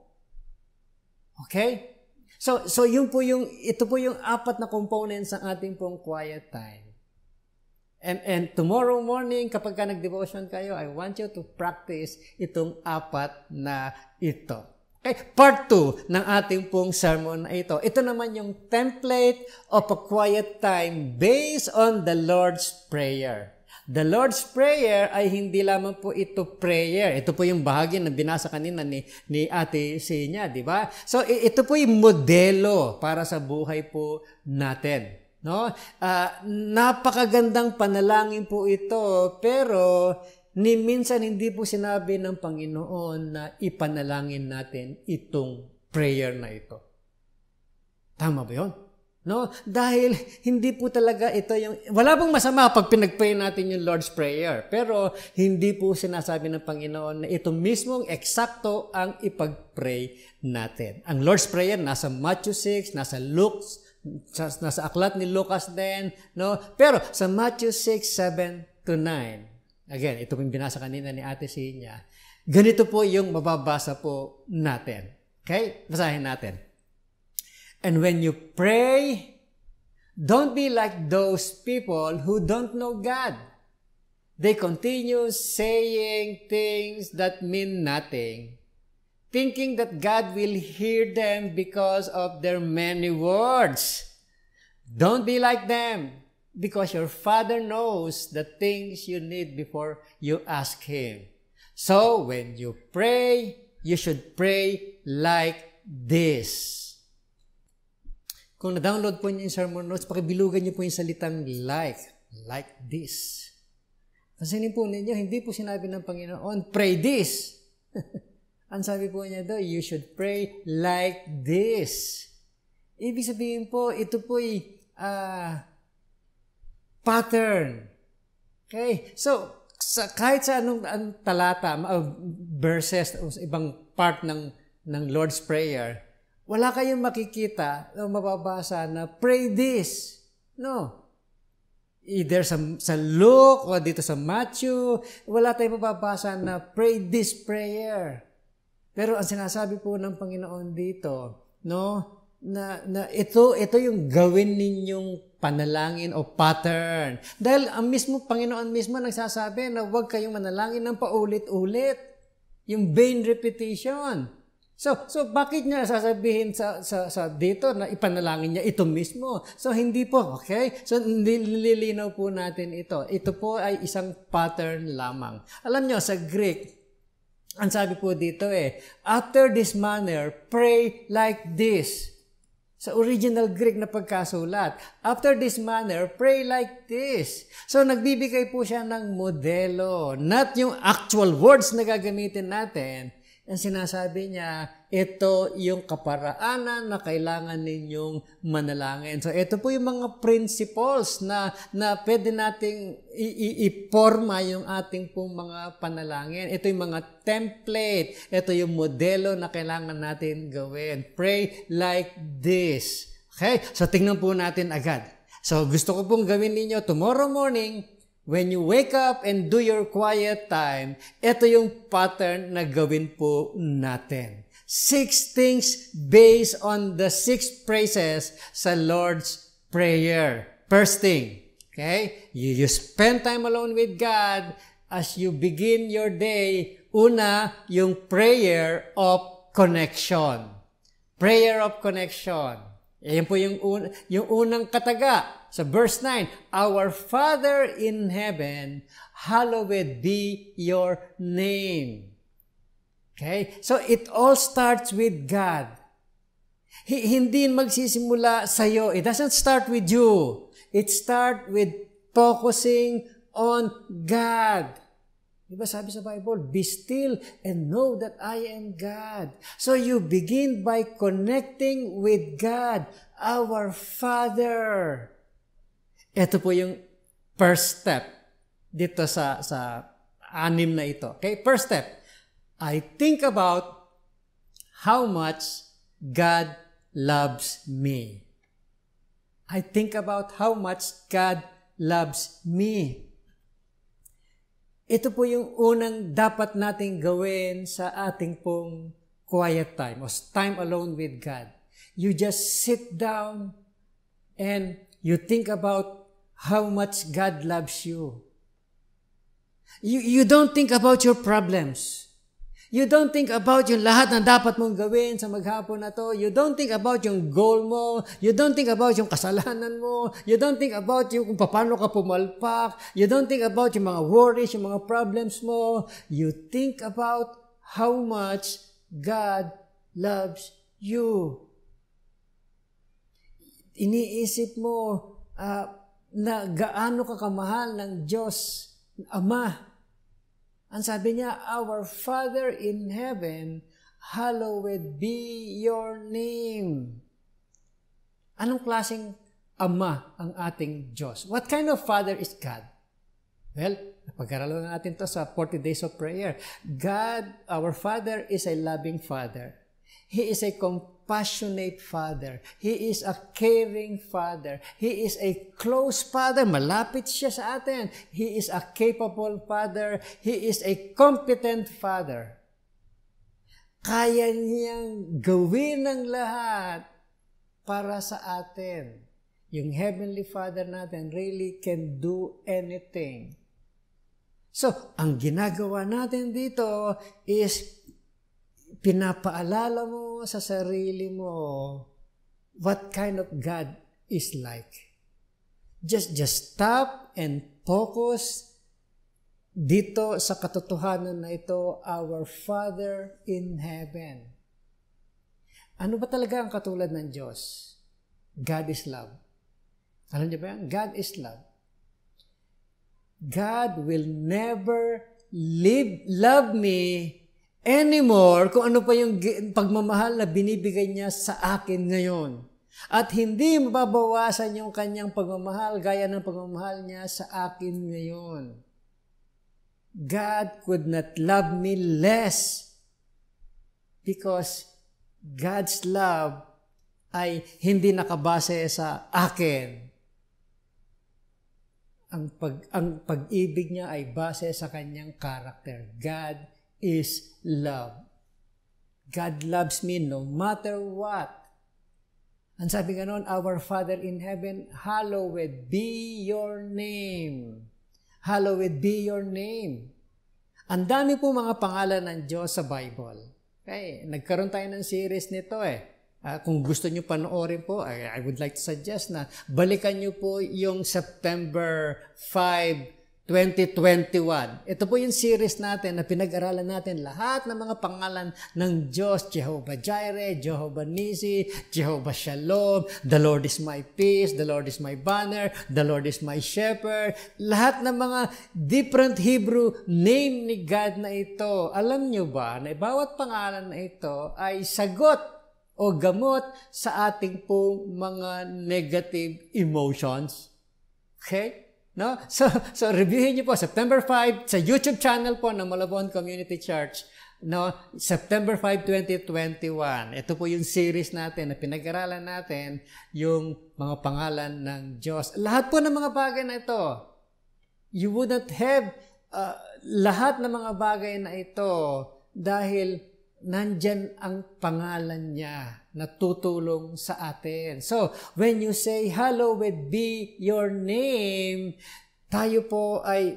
Okay? So ito po yung 4 na components ng ating pong quiet time. And tomorrow morning, kapag ka nag-devotion kayo, I want you to practice itong 4 na ito. Okay? Part 2 ng ating pong sermon na ito. Ito naman yung template of a quiet time based on the Lord's Prayer. The Lord's Prayer ay hindi lamang po ito prayer. Ito po yung bahagi na binasa kanina ni Ate Sinya, di ba? So, ito po yung modelo para sa buhay po natin. No? Napakagandang panalangin po ito, pero minsan hindi po sinabi ng Panginoon na ipanalangin natin itong prayer na ito. Tama ba yun? No? Dahil hindi po talaga ito yung, wala pong masama pag pinag-pray natin yung Lord's Prayer, pero hindi po sinasabi ng Panginoon na ito mismong eksakto ang ipag-pray natin. Ang Lord's Prayer nasa Matthew 6, nasa Luke, nasa aklat ni Lucas din, no? Pero sa Matthew 6, 7 to 9, again, ito yung binasa kanina ni Ate Sinya, ganito po yung mababasa po natin. Okay? Basahin natin. And when you pray, don't be like those people who don't know God. They continue saying things that mean nothing, thinking that God will hear them because of their many words. Don't be like them, because your Father knows the things you need before you ask Him. So, when you pray, you should pray like this. Kung na-download po niyo yung sermon notes, pakibilugan niyo po yung salitang like this. Pansinin po ninyo, hindi po sinabi ng Panginoon, pray this. Ang sabi po niya doon, you should pray like this. Ibig sabihin po, ito po'y pattern. Okay? So, kahit sa anong talata, verses, o ibang part ng Lord's Prayer, wala kayong makikita o mababasa na pray this. No. Either sa Luke o dito sa Matthew, wala tayong mababasa na pray this prayer. Pero ang sinasabi po ng Panginoon dito, no, na ito yung gawin ninyong panalangin o pattern. Dahil ang mismo Panginoon mismo nagsasabi na huwag kayong manalangin ng paulit-ulit. Yung vain repetition. So bakit niya sasabihin sa dito na ipanalangin niya ito mismo? So hindi po, okay? So nililinaw po natin ito. Ito po ay isang pattern lamang. Alam niyo, sa Greek, ang sabi po dito after this manner, pray like this. Sa original Greek na pagkasulat, after this manner, pray like this. So nagbibigay po siya ng modelo, not yung actual words na gagamitin natin. Ang sinasabi niya, ito yung kaparaanan na kailangan ninyong manalangin. So ito po yung mga principles na pwede nating iporma yung ating pong mga panalangin. Ito yung mga template. Ito yung modelo na kailangan natin gawin. Pray like this. Okay? So tingnan po natin agad. So gusto ko pong gawin ninyo tomorrow morning, when you wake up and do your quiet time, ito yung pattern na gawin po natin. 6 things based on the 6 phrases sa Lord's Prayer. First thing, okay? You spend time alone with God as you begin your day. Una, yung prayer of connection. Prayer of connection. Ayan po yung unang kataga. Sa verse 9, Our Father in heaven, hallowed be your name. Okay? So it all starts with God. Hindi magsisimula sa'yo. It doesn't start with you. It starts with focusing on God. Diba sabi sa Bible, be still and know that I am God. So you begin by connecting with God, our Father. Ito po yung first step dito sa 6 na ito. Okay, first step. I think about how much God loves me. I think about how much God loves me. Ito po yung unang dapat nating gawin sa ating pong quiet time o time alone with God. You just sit down and you think about how much God loves you. You don't think about your problems. You don't think about yung lahat na dapat mong gawin sa maghapon na to. You don't think about yung goal mo. You don't think about yung kasalanan mo. You don't think about yung kung paano ka pumalpak. You don't think about yung mga worries, yung mga problems mo. You think about how much God loves you. Iniisip mo na gaano ka kamahal ng Diyos, Ama. Ang sabi niya, Our Father in heaven, hallowed be your name. Anong klaseng Ama ang ating Diyos? What kind of Father is God? Well, napag-aralan natin to sa 40 days of prayer. God, our Father, is a loving Father. He is a compassionate Father. He is a caring Father. He is a close Father. Malapit siya sa atin. He is a capable Father. He is a competent Father. Kaya niyang gawin ang lahat para sa atin. Yung Heavenly Father natin really can do anything. So, ang ginagawa natin dito is pinapaalala mo sa sarili mo what kind of God is like. Just stop and focus dito sa katotohanan na ito, our Father in heaven. Ano ba talaga ang katulad ng Diyos? God is love. Alam niyo ba yan? God is love. God will never love me anymore kung ano pa yung pagmamahal na binibigay niya sa akin ngayon. At hindi mababawasan yung kanyang pagmamahal gaya ng pagmamahal niya sa akin ngayon. God could not love me less because God's love ay hindi nakabase sa akin. Ang pag-ibig niya ay base sa kanyang character. God is love. God loves me no matter what. Ang sabi ganon, Our Father in heaven, hallowed be your name. Hallowed be your name. Ang dami po mga pangalan ng Diyos sa Bible. Okay, nagkaroon tayo ng series nito kung gusto nyo panoorin po, I would like to suggest na balikan nyo po yung September 5, 2021. Ito po yung series natin na pinag-aralan natin lahat ng mga pangalan ng Diyos. Jehovah Jireh, Jehovah Nisi, Jehovah Shalom, the Lord is my peace, the Lord is my banner, the Lord is my shepherd. Lahat ng mga different Hebrew name ni God na ito. Alam nyo ba na bawat pangalan na ito ay sagot o gamot sa ating pong mga negative emotions? Okay? No? So reviewin niyo po September 5 sa YouTube channel po ng Malabon Community Church. No, September 5, 2021. Ito po yung series natin na pinag-aralan natin yung mga pangalan ng Diyos. Lahat po ng mga bagay na ito, you wouldn't have lahat ng mga bagay na ito dahil nandyan ang pangalan niya na tutulong sa atin. So, when you say, hallowed be your name, tayo po ay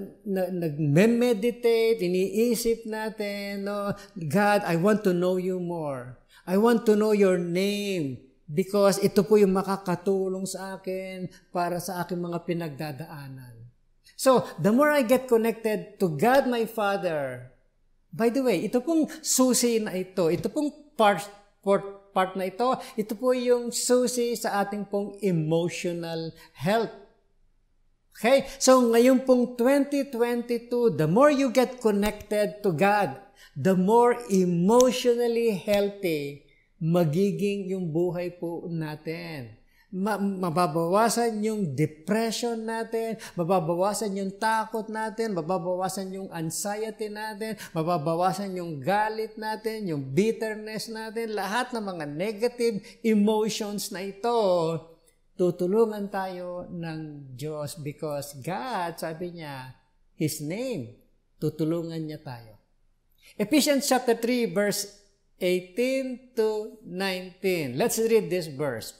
nag-meditate, iniisip natin, no? God, I want to know you more. I want to know your name because ito po yung makakatulong sa akin para sa aking mga pinagdadaanan. So, the more I get connected to God my Father, by the way, ito pong susi na ito pong part na ito po yung susi sa ating pong emotional health. Okay? So, ngayon pong 2022, the more you get connected to God, the more emotionally healthy magiging yung buhay po natin. Mababawasan yung depression natin, mababawasan yung takot natin, mababawasan yung anxiety natin, mababawasan yung galit natin, yung bitterness natin, lahat ng mga negative emotions na ito, tutulungan tayo ng Diyos because God, sabi niya, His name, tutulungan niya tayo. Ephesians chapter 3 verse 18 to 19. Let's read this verse.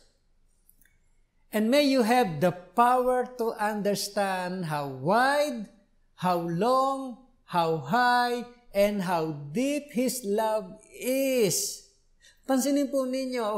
And may you have the power to understand how wide, how long, how high, and how deep His love is. Pansinin po ninyo,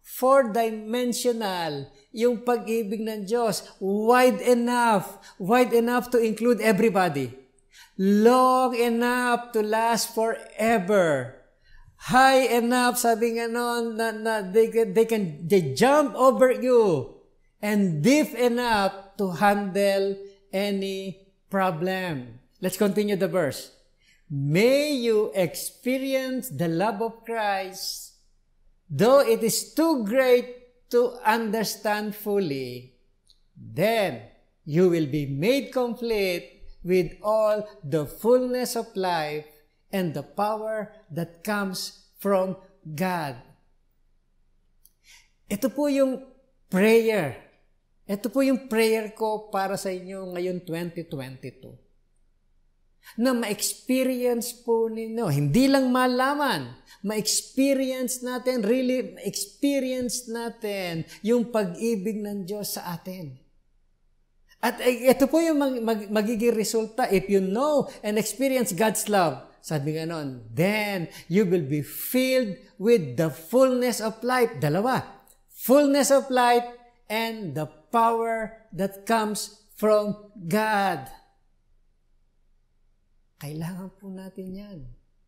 4-dimensional yung pag-ibig ng Diyos. Wide enough to include everybody. Long enough to last forever. High enough, sabi nga noon, na they jump over you. And deep enough to handle any problem. Let's continue the verse. May you experience the love of Christ, though it is too great to understand fully, then you will be made complete with all the fullness of life and the power that comes from God. Ito po yung prayer. Ito po yung prayer ko para sa inyo ngayon 2022. Na ma-experience po ninyo, hindi lang malaman, ma-experience natin, really ma-experience natin yung pag-ibig ng Diyos sa atin. At ito po yung magiging resulta if you know and experience God's love. Sabi nga nun, then you will be filled with the fullness of life. Dalawa, fullness of life and the power that comes from God. Kailangan po natin yan.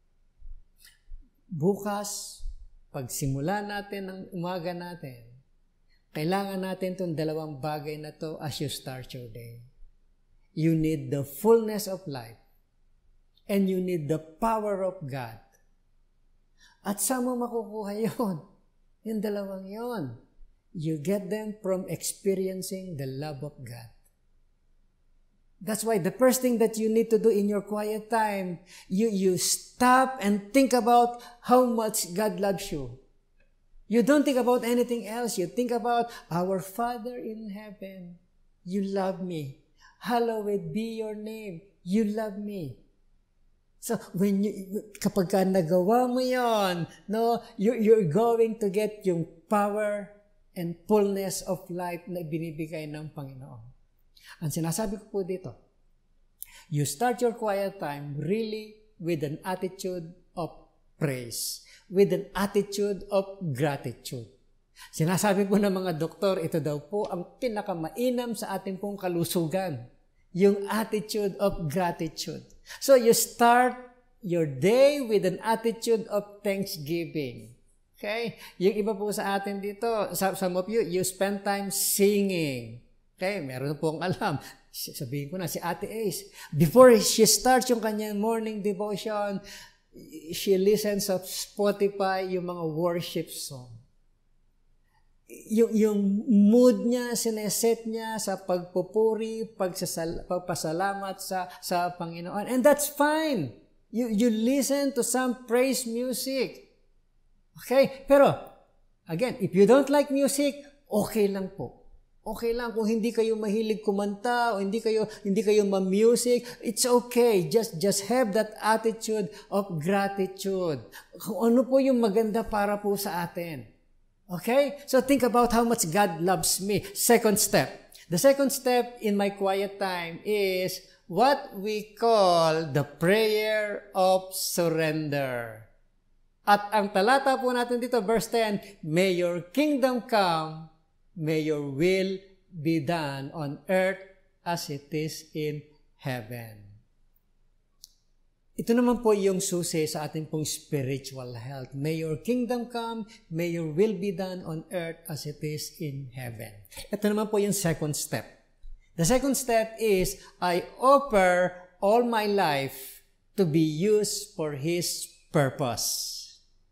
Bukas, pagsimula natin ang umaga natin, kailangan natin itong dalawang bagay na to as you start your day. You need the fullness of life and you need the power of God. At saan mo makukuha yun? Yung dalawang yon. You get them from experiencing the love of God. That's why the first thing that you need to do in your quiet time, you stop and think about how much God loves you. You don't think about anything else. You think about, our Father in heaven, you love me. Hallowed be your name. You love me. So, kapag ka nagawa mo yon, no, you're going to get yung power and fullness of life na binibigay ng Panginoon. Ang sinasabi ko po dito, you start your quiet time really with an attitude of praise, with an attitude of gratitude. Sinasabi po ng mga doktor, ito daw po ang pinakamainam sa ating pong kalusugan, yung attitude of gratitude. So you start your day with an attitude of thanksgiving. Okay? Yung iba po sa atin dito, some of you, you spend time singing. Okay? Meron pong alam. Sabihin ko na, si Ate Ace, before she starts yung kanyang morning devotion, she listens of Spotify, yung mga worship song. Yung mood niya, sineset niya sa pagpupuri, pagpasalamat sa Panginoon. And that's fine. You listen to some praise music. Okay? Pero, again, if you don't like music, okay lang po. Okay lang kung hindi kayo mahilig kumanta o hindi kayo ma-music, it's okay. Just have that attitude of gratitude. Kung ano po yung maganda para po sa atin. Okay? So think about how much God loves me. Second step. The second step in my quiet time is what we call the prayer of surrender. At ang talata po natin dito, verse 10, May your kingdom come, may your will be done on earth as it is in heaven. Ito naman po yung susi sa ating pong spiritual health. May your kingdom come, may your will be done on earth as it is in heaven. Ito naman po yung second step. The second step is, I offer all my life to be used for His purpose.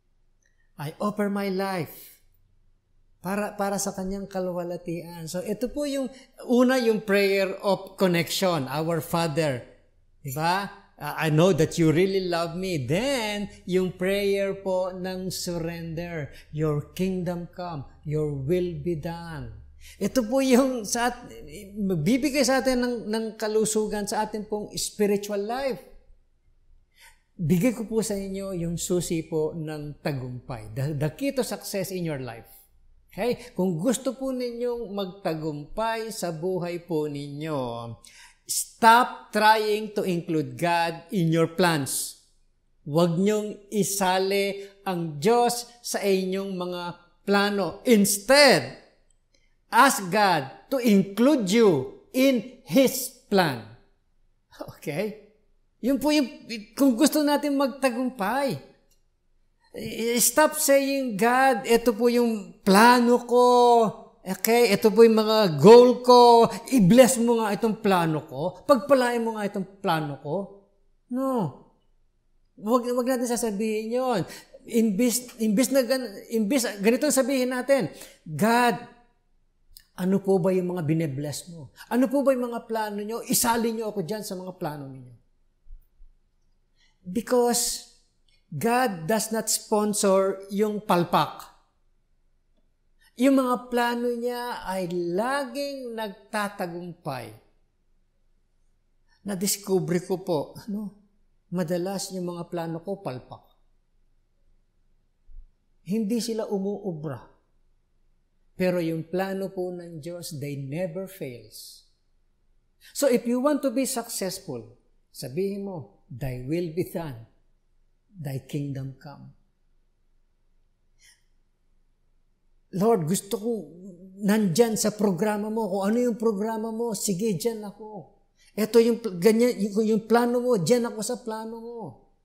I offer my life para sa kanyang kalwalatian. So ito po yung una, yung prayer of connection, our Father. Diba? I know that you really love me. Then, yung prayer po ng surrender. Your kingdom come. Your will be done. Ito po yung magbibigay sa atin ng kalusugan sa atin pong spiritual life. Bigay ko po sa inyo yung susi po ng tagumpay. The key to success in your life. Okay? Kung gusto po ninyong magtagumpay sa buhay po ninyo, stop trying to include God in your plans. Huwag niyong isali ang Diyos sa inyong mga plano. Instead, ask God to include you in His plan. Okay? Yun po yung, kung gusto natin magtagumpay. Stop saying, God, ito po yung plano ko. Okay, ito po yung mga goal ko. I-bless mo nga itong plano ko. Pagpalain mo nga itong plano ko. No. Wag natin sasabihin yun. Imbis ganito sabihin natin, God, ano po ba yung mga bine-bless mo? Ano po ba yung mga plano nyo? Isali nyo ako dyan sa mga plano niyo. Because God does not sponsor yung palpak. Yung mga plano niya ay laging nagtatagumpay. Na-discover ko po, madalas yung mga plano ko palpak. Hindi sila umuubra. Pero yung plano po ng Diyos, they never fails. So if you want to be successful, sabihin mo, Thy will be done, Thy kingdom come. Lord, gusto ko nandyan sa programa mo. Kung ano yung programa mo, sige, dyan ako. Ito yung ganyan, yung plano mo, dyan ako sa plano mo.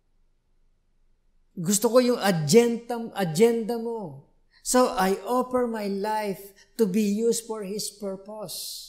Gusto ko yung agenda mo. So, I offer my life to be used for His purpose.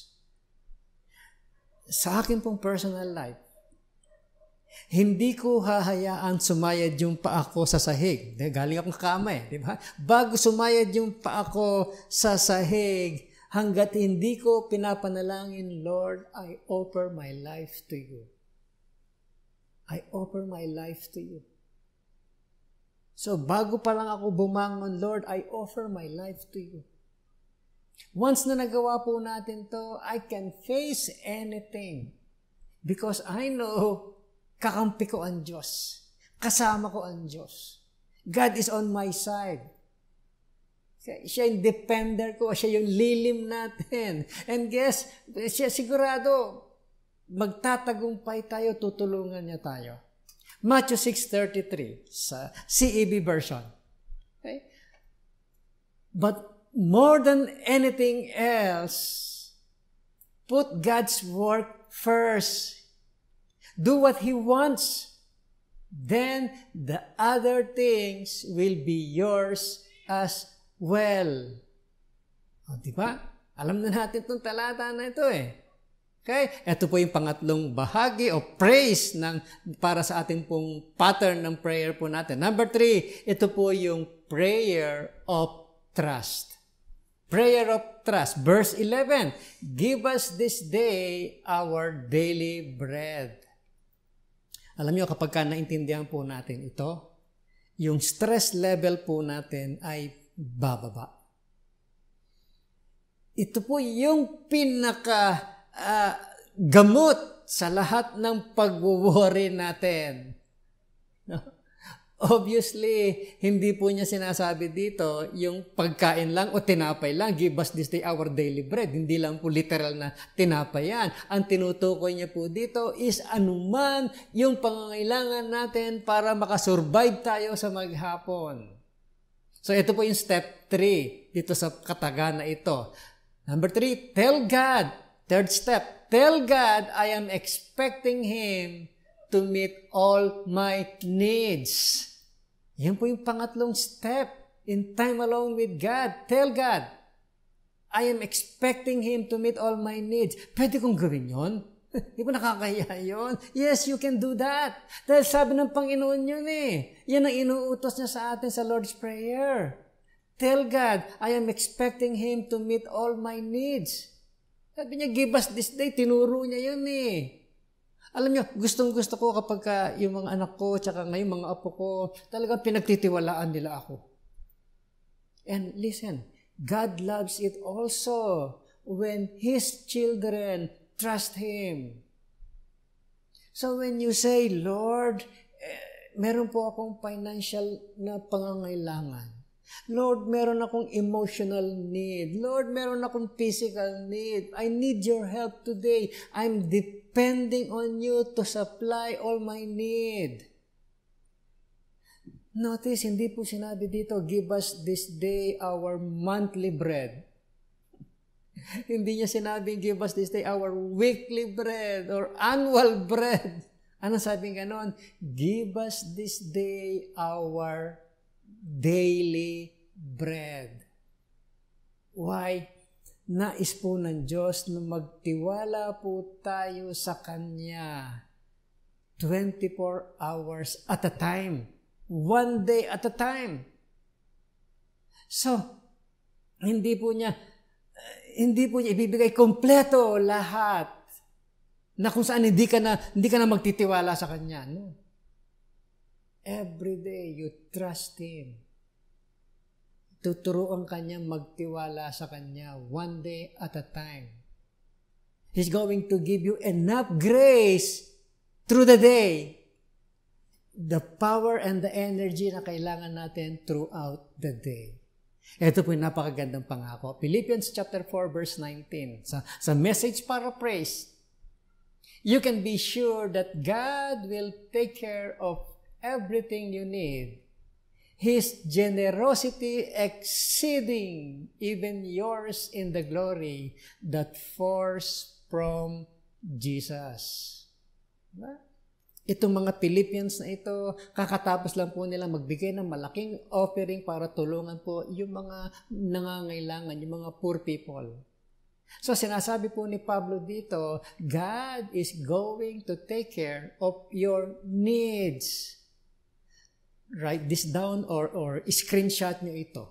Sa akin pong personal life, hindi ko hahayaan sumayad yung paa ko sa sahig. Galing akong kama di ba? Bago sumayad yung paa ko sa sahig, hanggat hindi ko pinapanalangin, Lord, I offer my life to you. I offer my life to you. So, bago pa lang ako bumangon, Lord, I offer my life to you. Once na nagawa po natin to, I can face anything. Because I know kakampi ko ang Diyos. Kasama ko ang Diyos. God is on my side. Siya yung defender ko. Siya yung lilim natin. And guess, siya sigurado, magtatagumpay tayo, tutulungan niya tayo. Matthew 6:33 sa CEB version. Okay? But more than anything else, put God's work first. Do what He wants. Then the other things will be yours as well. O, diba? Alam na natin itong talata na ito eh. Okay? Ito po yung pangatlong bahagi o praise para sa ating pong pattern ng prayer po natin. Number 3, ito po yung prayer of trust. Prayer of trust. Verse 11, give us this day our daily bread. Alam niyo, kapag ka naintindihan po natin ito, yung stress level po natin ay bababa. Ito po yung gamot sa lahat ng pag-worry natin. Obviously, hindi po niya sinasabi dito yung pagkain lang o tinapay lang, give us this day our daily bread. Hindi lang po literal na tinapay yan. Ang tinutukoy niya po dito is anuman yung pangangailangan natin para makasurvive tayo sa maghapon. So ito po yung step 3 dito sa kataga na ito. Number 3, tell God. Third step, tell God I am expecting Him to meet all my needs. Yan po yung pangatlong step in time alone with God. Tell God, I am expecting Him to meet all my needs. Pwede kong gawin yun? Di ba nakakahiya yun? Yes, you can do that. Dahil sabi ng Panginoon yun eh. Yan ang inuutos niya sa atin sa Lord's Prayer. Tell God, I am expecting Him to meet all my needs. Sabi niya, give us this day. Tinuro niya yun eh. Alam niyo, gustong-gusto ko kapag yung mga anak ko, tsaka ngayon mga apo ko, talagang pinagtitiwalaan nila ako. And listen, God loves it also when His children trust Him. So when you say, Lord, meron po akong financial na pangangailangan. Lord, meron akong emotional need. Lord, meron akong physical need. I need your help today. I'm depending on you to supply all my need. Notice, hindi po sinabi dito, give us this day our monthly bread. Hindi niya sinabing, give us this day our weekly bread or annual bread. Ano sabi ganon? Give us this day our daily bread. Why? Nais po ng Diyos na magtiwala po tayo sa Kanya 24 hours at a time. One day at a time. So, hindi po niya ibibigay kompleto lahat na kung saan hindi ka na magtitiwala sa Kanya. No. Every day you trust Him. Tuturuan ka niya magtiwala sa Kanya one day at a time. He's going to give you enough grace through the day. The power and the energy na kailangan natin throughout the day. Ito po yung napakagandang pangako. Philippians chapter 4 verse 19. Sa message paraphrase, you can be sure that God will take care of everything you need. His generosity exceeding even yours in the glory that flows from Jesus. Diba? Itong mga Philippians na ito, kakatapos lang po nila magbigay ng malaking offering para tulungan po yung mga nangangailangan, yung mga poor people. So sinasabi po ni Pablo dito, God is going to take care of your needs. Write this down or screenshot nyo ito.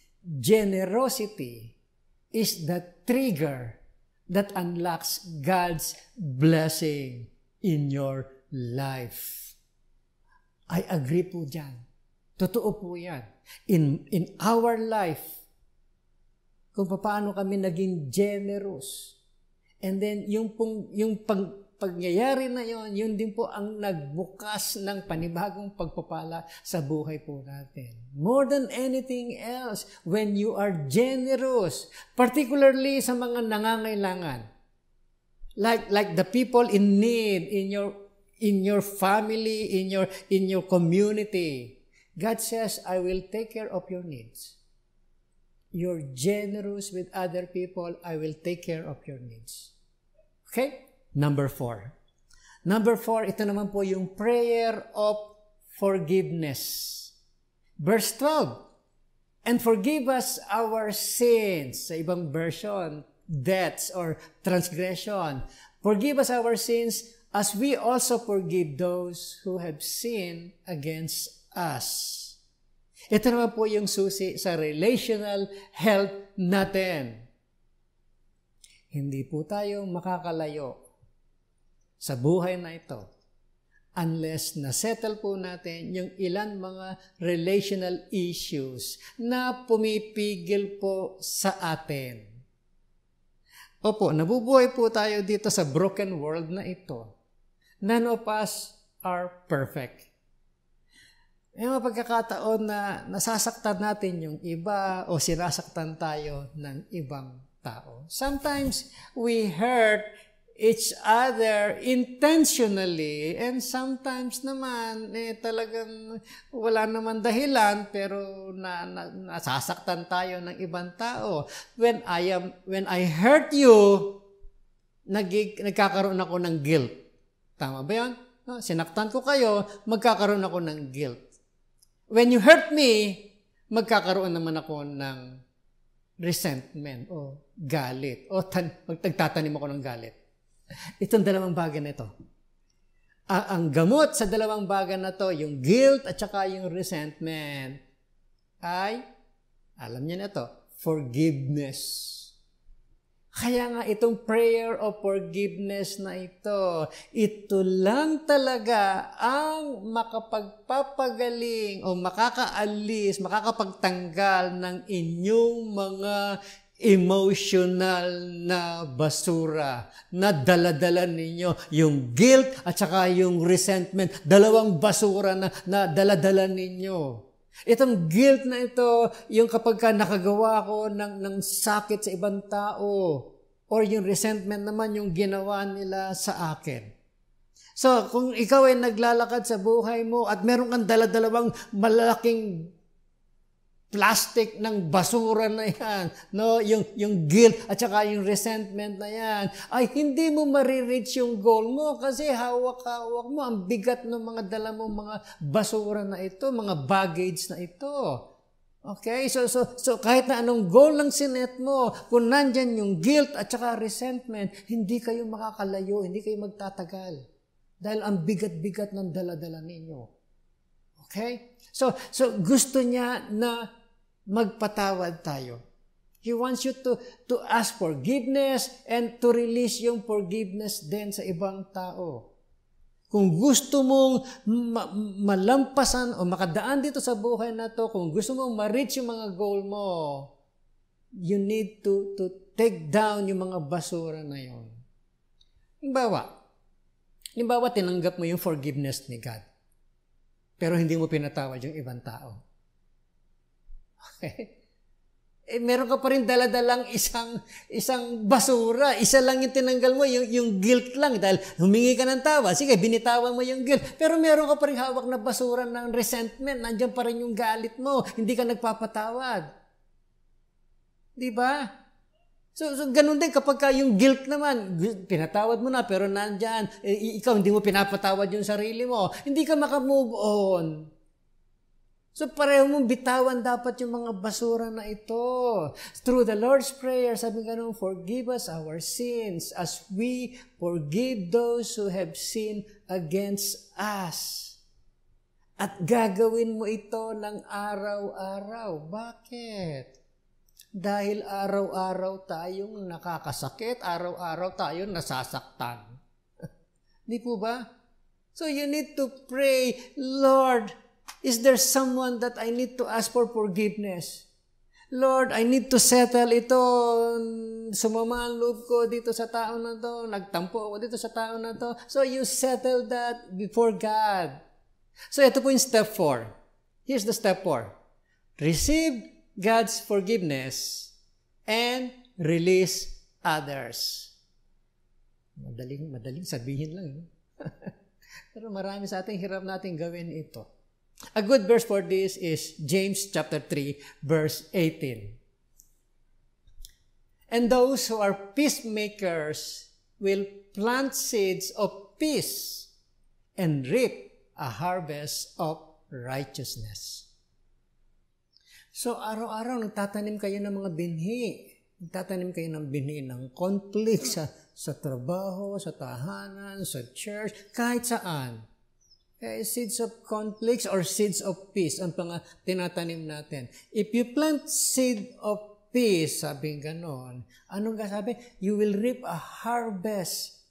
Generosity is the trigger that unlocks God's blessing in your life. I agree po dyan. Totoo po yan. In our life, kung paano kami naging generous. And then, yung pagyayari na yun din po ang nagbukas ng panibagong pagpapala sa buhay po natin. More than anything else, when you are generous, particularly sa mga nangangailangan, like the people in need in your family, in your community. God says, I will take care of your needs. You're generous with other people, I will take care of your needs. Okay? Number 4. Number 4, ito naman po yung prayer of forgiveness. Verse 12, and forgive us our sins. Sa ibang version, debts or transgression. Forgive us our sins as we also forgive those who have sinned against us. Ito naman po yung susi sa relational health natin. Hindi po tayo makakalayo sa buhay na ito unless na-settle po natin yung ilan mga relational issues na pumipigil po sa atin. Opo, nabubuhay po tayo dito sa broken world na ito. None of us are perfect. May mga pagkakataon na nasasaktan natin yung iba o sinasaktan tayo ng ibang tao. Sometimes we hurt each other intentionally and sometimes naman talagang wala naman dahilan pero nasasaktan tayo ng ibang tao. When I hurt you, nagkakaroon ako ng guilt. Tama ba yun? No, sinaktan ko kayo, magkakaroon ako ng guilt. When you hurt me, magkakaroon naman ako ng resentment o galit o magtagtatanim ako ng galit. Itong dalawang bagay na ito. Ang gamot sa dalawang bagay na to, yung guilt at saka yung resentment, ay, alam niyo na ito, forgiveness. Kaya nga itong prayer of forgiveness na ito lang talaga ang makapagpapagaling o makakaalis, makakapagtanggal ng inyong mga emotional na basura na dala-dala ninyo. Yung guilt at saka yung resentment, dalawang basura na dala-dala ninyo. Itong guilt na ito, yung kapag nakagawa ko ng sakit sa ibang tao, or yung resentment naman yung ginawa nila sa akin. So, kung ikaw ay naglalakad sa buhay mo at meron kang dala-dalawang malalaking plastic ng basura na yan, no? Yung guilt at saka yung resentment na yan, ay hindi mo marireach yung goal mo kasi hawak-hawak mo, ang bigat ng mga dala mo, mga basura na ito, mga baggage na ito. Okay? So kahit na anong goal lang sinet mo, kung nandyan yung guilt at saka resentment, hindi kayo makakalayo, hindi kayo magtatagal. Dahil ang bigat-bigat ng dala-dala ninyo. Okay? So gusto niya na magpatawad tayo. He wants you to ask forgiveness and to release yung forgiveness din sa ibang tao. Kung gusto mong malampasan o makadaan dito sa buhay na to, kung gusto mong ma-reach yung mga goal mo, you need to take down yung mga basura na yon. Halimbawa, tinanggap mo yung forgiveness ni God, pero hindi mo pinatawad yung ibang tao. Okay? Meron ka pa rin daladalang isang basura. Isa lang yung tinanggal mo, yung guilt lang. Dahil humingi ka ng tawa. Sige, binitawan mo yung guilt. Pero meron ka pa rin hawak na basura ng resentment. Nandiyan pa rin yung galit mo. Hindi ka nagpapatawad. Di ba? So ganun din kapag yung guilt naman, pinatawad mo na, pero nandiyan, ikaw hindi mo pinapatawad yung sarili mo. Hindi ka makamove on. So pareho mong bitawan dapat yung mga basura na ito. Through the Lord's Prayer, sabi ganun, forgive us our sins as we forgive those who have sinned against us. At gagawin mo ito ng araw-araw. Bakit? Dahil araw-araw tayong nakakasakit, araw-araw tayong nasasaktan. Di po ba? So you need to pray, Lord, is there someone that I need to ask for forgiveness? Lord, I need to settle ito. Sumama ang loob ko dito sa tao na to. Nagtampo ako dito sa tao na to. So you settle that before God. So ito po yung step 4. Here's the step 4. Receive God's forgiveness and release others. Madaling sabihin lang. Pero marami sa ating hirap natin gawin ito. A good verse for this is James chapter 3, verse 18. And those who are peacemakers will plant seeds of peace and reap a harvest of righteousness. So, araw-araw nagtatanim kayo ng mga binhi. Nagtatanim kayo ng binhi ng conflict sa trabaho, sa tahanan, sa church, kahit saan. Okay, seeds of conflicts or seeds of peace ang tinatanim natin. If you plant seed of peace, sabi ganon, anong sabi? You will reap a harvest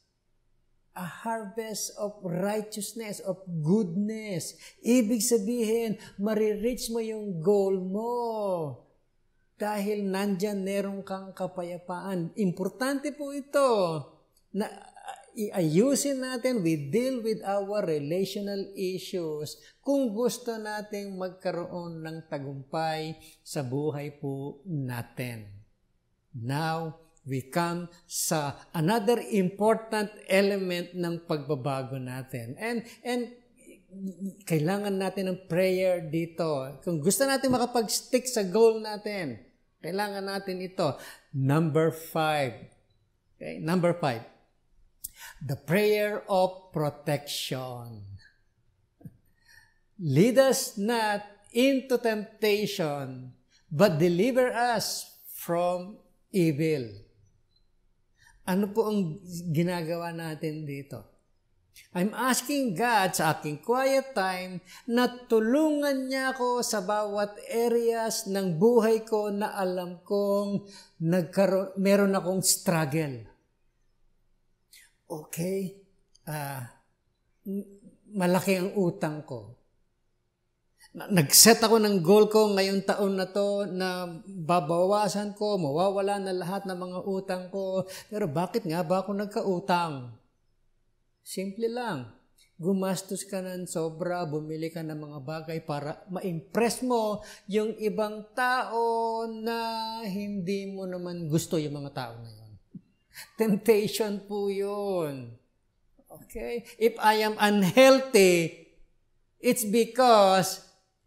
of righteousness, of goodness. Ibig sabihin, marireach mo yung goal mo. Dahil nandyan meron kang kapayapaan. Importante po ito na iayusin natin, we deal with our relational issues kung gusto nating magkaroon ng tagumpay sa buhay po natin. Now, we come sa another important element ng pagbabago natin. And kailangan natin ng prayer dito. Kung gusto natin makapag-stick sa goal natin, kailangan natin ito. Number 5. Okay, number 5. The prayer of protection. Lead us not into temptation, but deliver us from evil. Ano po ang ginagawa natin dito? I'm asking God sa aking quiet time na tulungan niya ako sa bawat areas ng buhay ko na alam kong meron akong struggle. Okay, malaki ang utang ko. Nag-set ako ng goal ko ngayong taon na to na babawasan ko, mawawala na lahat ng mga utang ko. Pero bakit nga ba ako nagkautang? Simple lang. Gumastos ka ng sobra, bumili ka ng mga bagay para ma-impress mo yung ibang tao na hindi mo naman gusto yung mga tao na yun. Temptation po yun. Okay? If I am unhealthy, it's because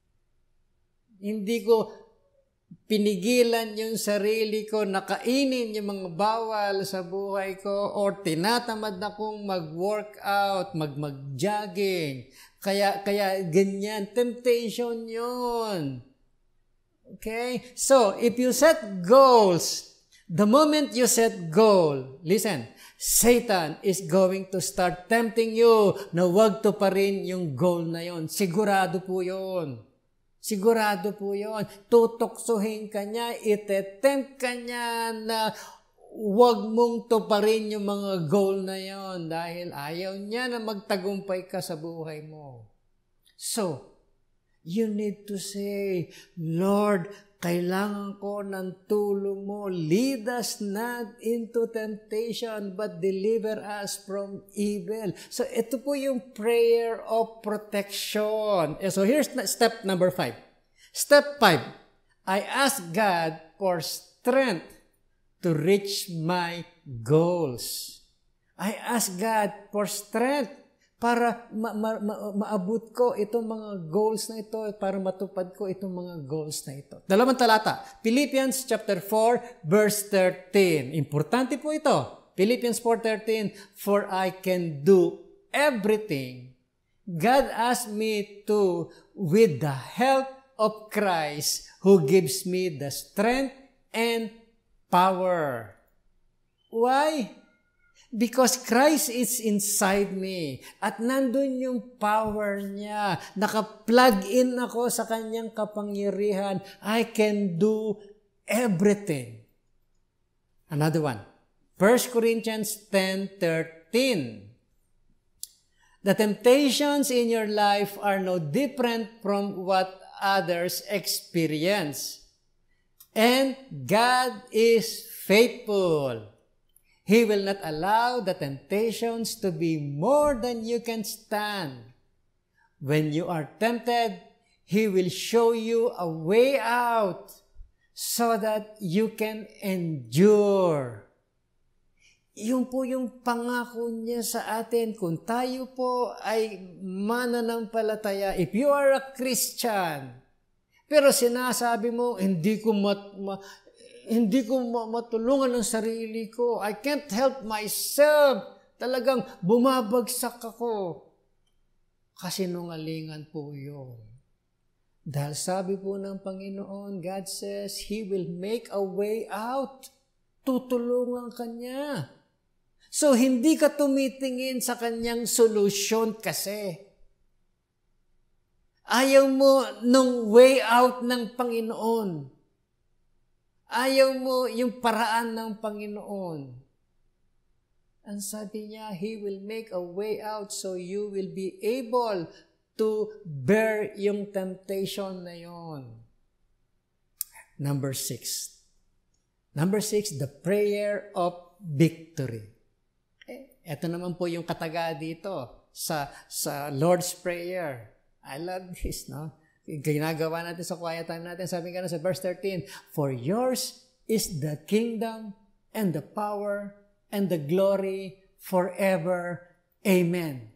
hindi ko pinigilan yung sarili ko na kainin yung mga bawal sa buhay ko or tinatamad akong mag-workout, mag-jogging. Kaya ganyan. Temptation yun. Okay? So, if you set goals, the moment you set goal, listen, Satan is going to start tempting you na wag to pa rin yung goal na yon. Sigurado po yun. Sigurado po yun. Tutoksohin ka niya, itetempt ka niya na wag mong to pa rin yung mga goal na yon dahil ayaw niya na magtagumpay ka sa buhay mo. So, you need to say, Lord, kailangan ko ng tulong mo. Lead us not into temptation, but deliver us from evil. So, ito po yung prayer of protection. So, here's step number 5. Step 5, I ask God for strength to reach my goals. I ask God for strength para maabot ko itong mga goals na ito, para matupad ko itong mga goals na ito. Dalawang talata, Philippians chapter 4, verse 13. Importante po ito. Philippians 4:13, for I can do everything God asked me to with the help of Christ who gives me the strength and power. Why? Because Christ is inside me at nandun yung power niya. Naka-plug in ako sa kanyang kapangyarihan. I can do everything. Another one. 1 Corinthians 10:13. The temptations in your life are no different from what others experience. And God is faithful. He will not allow the temptations to be more than you can stand. When you are tempted, He will show you a way out so that you can endure. Yun po yung pangako niya sa atin. Kung tayo po ay mananampalataya, if you are a Christian, pero sinasabi mo, hindi ko matulungan ang sarili ko. I can't help myself. Talagang bumabagsak ako. Kasinungalingan po yun. Dahil sabi po ng Panginoon, God says, He will make a way out. Tutulungan ka niya. So, hindi ka tumitingin sa kanyang solusyon kasi. Ayaw mo nung way out ng Panginoon. Ayaw mo yung paraan ng Panginoon. Ang sabi niya, He will make a way out so you will be able to bear yung temptation na yon. Number 6. Number 6, the prayer of victory. Ito naman po yung kataga dito sa Lord's Prayer. I love this, no? Ginagawa natin sa quiet time natin. Sabi nga na sa verse 13, For yours is the kingdom and the power and the glory forever. Amen.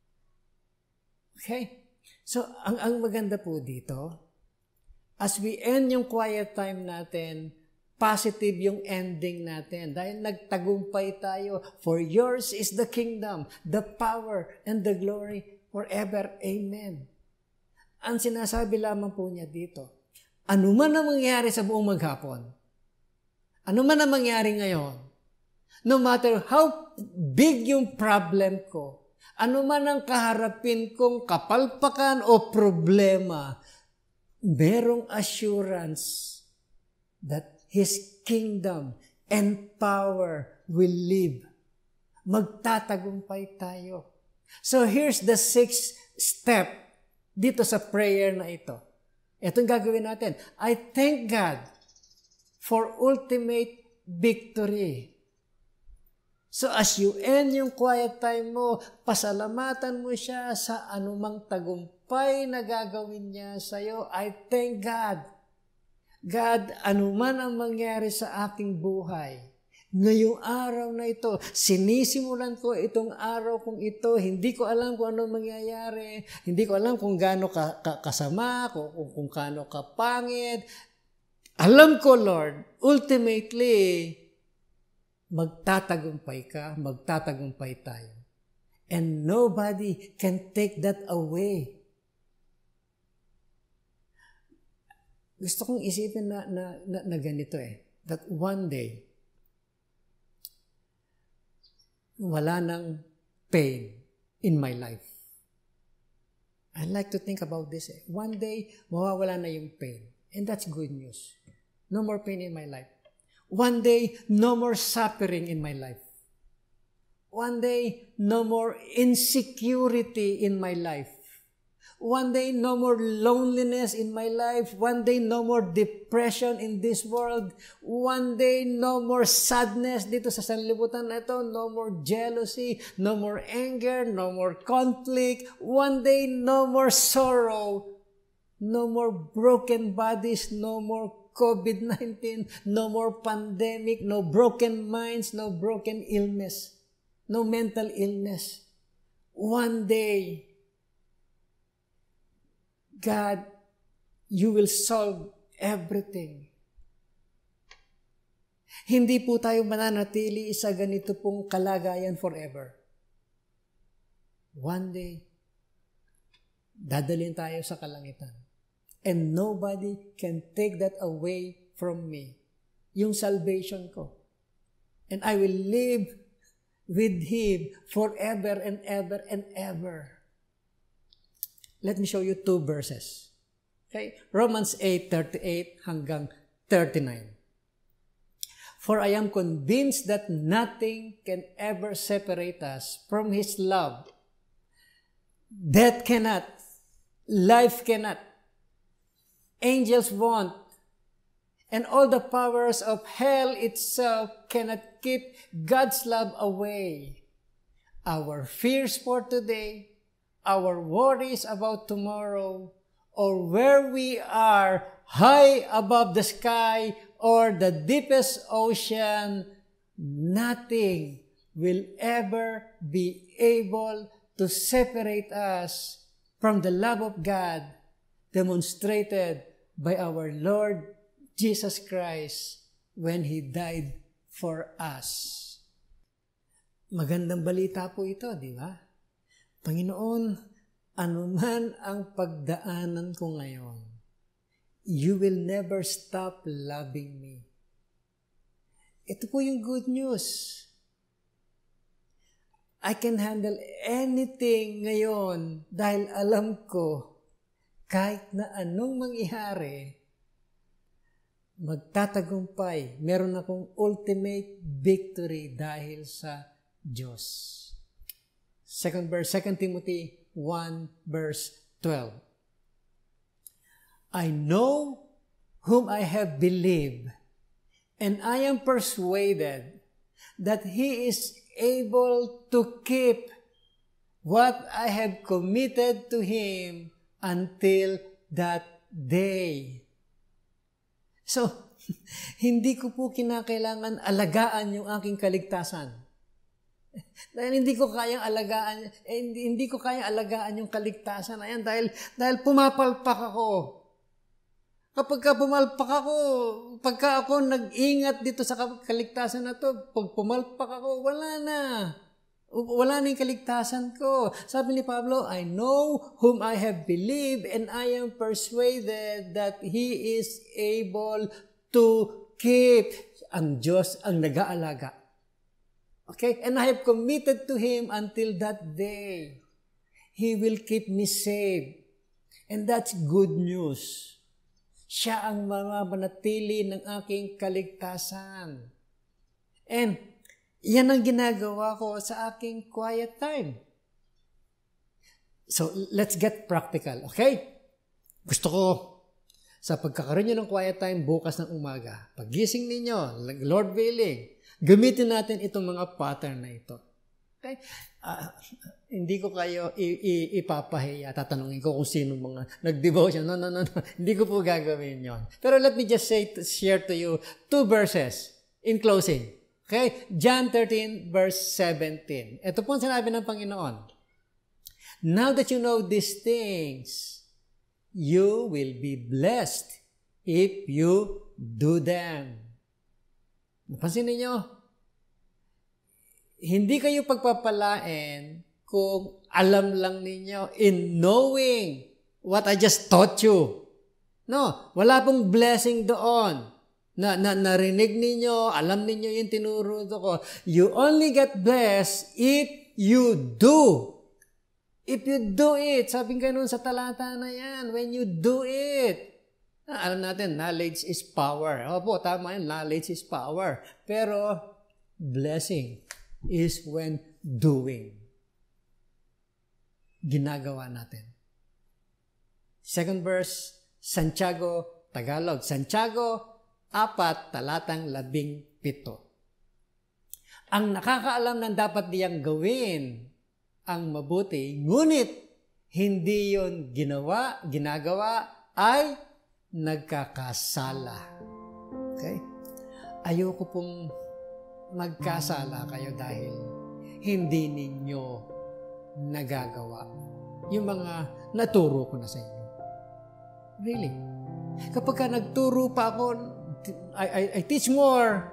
Okay? So, ang maganda po dito, as we end yung quiet time natin, positive yung ending natin. Dahil nagtagumpay tayo. For yours is the kingdom, the power, and the glory forever. Amen. Ang sinasabi lamang po niya dito, ano man ang mangyari sa buong maghapon, ano man ang mangyari ngayon, no matter how big yung problem ko, ano man ang kaharapin kong kapalpakan o problema, merong assurance that His kingdom and power will live. Magtatagumpay tayo. So here's the 6th step dito sa prayer na ito. Itong gagawin natin. I thank God for ultimate victory. So as you end yung quiet time mo, pasalamatan mo siya sa anumang tagumpay na gagawin niya sa'yo. I thank God. God, anuman ang mangyari sa aking buhay, ngayong araw na ito, sinisimulan ko itong araw kong ito, hindi ko alam kung ano mangyayari, hindi ko alam kung gaano kasama, kung gaano kapangit. Alam ko, Lord, ultimately, magtatagumpay ka, magtatagumpay tayo. And nobody can take that away. Gusto kong isipin na ganito that one day, wala nang pain in my life. I like to think about this. One day, mawawala na yung pain. And that's good news. No more pain in my life. One day, no more suffering in my life. One day, no more insecurity in my life. One day, no more loneliness in my life. One day, no more depression in this world. One day, no more sadness dito sa sanlibutan na ito. No more jealousy, no more anger, no more conflict. One day, no more sorrow. No more broken bodies, no more COVID-19, no more pandemic, no broken minds, no broken illness, no mental illness. One day, God, you will solve everything. Hindi po tayo mananatili sa ganito pong kalagayan forever. One day, dadalhin tayo sa kalangitan. And nobody can take that away from me. Yung salvation ko. And I will live with Him forever and ever and ever. Let me show you 2 verses. Okay? Romans 8:38 hanggang 39. For I am convinced that nothing can ever separate us from His love. Death cannot. Life cannot. Angels won't. And all the powers of hell itself cannot keep God's love away. Our fears for today, our worries about tomorrow, or where we are high above the sky or the deepest ocean, nothing will ever be able to separate us from the love of God demonstrated by our Lord Jesus Christ when He died for us. Magandang balita po ito, di ba? Panginoon, anuman ang pagdaanan ko ngayon, you will never stop loving me. Ito po yung good news. I can handle anything ngayon dahil alam ko kahit na anong mangyari, magtatagumpay. Meron akong ultimate victory dahil sa Diyos. Second verse, 2 Timothy 1 verse 12. I know whom I have believed, and I am persuaded that He is able to keep what I have committed to Him until that day. So, hindi ko po kinakailangan alagaan yung aking kaligtasan. Dahil hindi ko kayang alagaan yung kaligtasan na yan dahil pumapalpak ako. Kapag pumalpak ako, pagka ako nag-ingat dito sa kaligtasan na to, pag pumalpak ako, wala na yung kaligtasan ko. Sabi ni Pablo, I know whom I have believed and I am persuaded that He is able to keep. Ang Diyos ang nag-aalaga. Okay? And I have committed to Him until that day. He will keep me safe. And that's good news. Siya ang mamanatili ng aking kaligtasan. And yan ang ginagawa ko sa aking quiet time. So, let's get practical, okay? Gusto ko, sa pagkakaroon nyo ng quiet time bukas ng umaga, pagising ninyo, Lord willing, gamitin natin itong mga pattern na ito. Okay? Hindi ko kayo ipapahiya. Tatanungin ko kung sino mga nag-devotion. No. Hindi ko po gagawin yon. Pero let me just share to you 2 verses in closing. Okay? John 13 verse 17. Ito po ang sinabi ng Panginoon. Now that you know these things, you will be blessed if you do them. Napansin ninyo? Hindi kayo pagpapalain kung alam lang ninyo in knowing what I just taught you. No, wala pong blessing doon. Narinig ninyo, alam ninyo yung tinuro ko. You only get blessed if you do. If you do it. Sabi nga nun sa talata na yan, when you do it. Alam natin, knowledge is power. Opo, tama yun, knowledge is power. Pero, blessing is when doing. Ginagawa natin. Second verse, Santiago, Tagalog. Santiago 4, talatang 17. Ang nakakaalam ng dapat niyang gawin ang mabuti, ngunit hindi yon ginagawa, ay nagkakasala. Okay? Ayoko pong magkasala kayo dahil hindi ninyo nagagawa yung mga naturo ko na sa inyo. Really? Kapag ka nagturo pa ako, I teach more.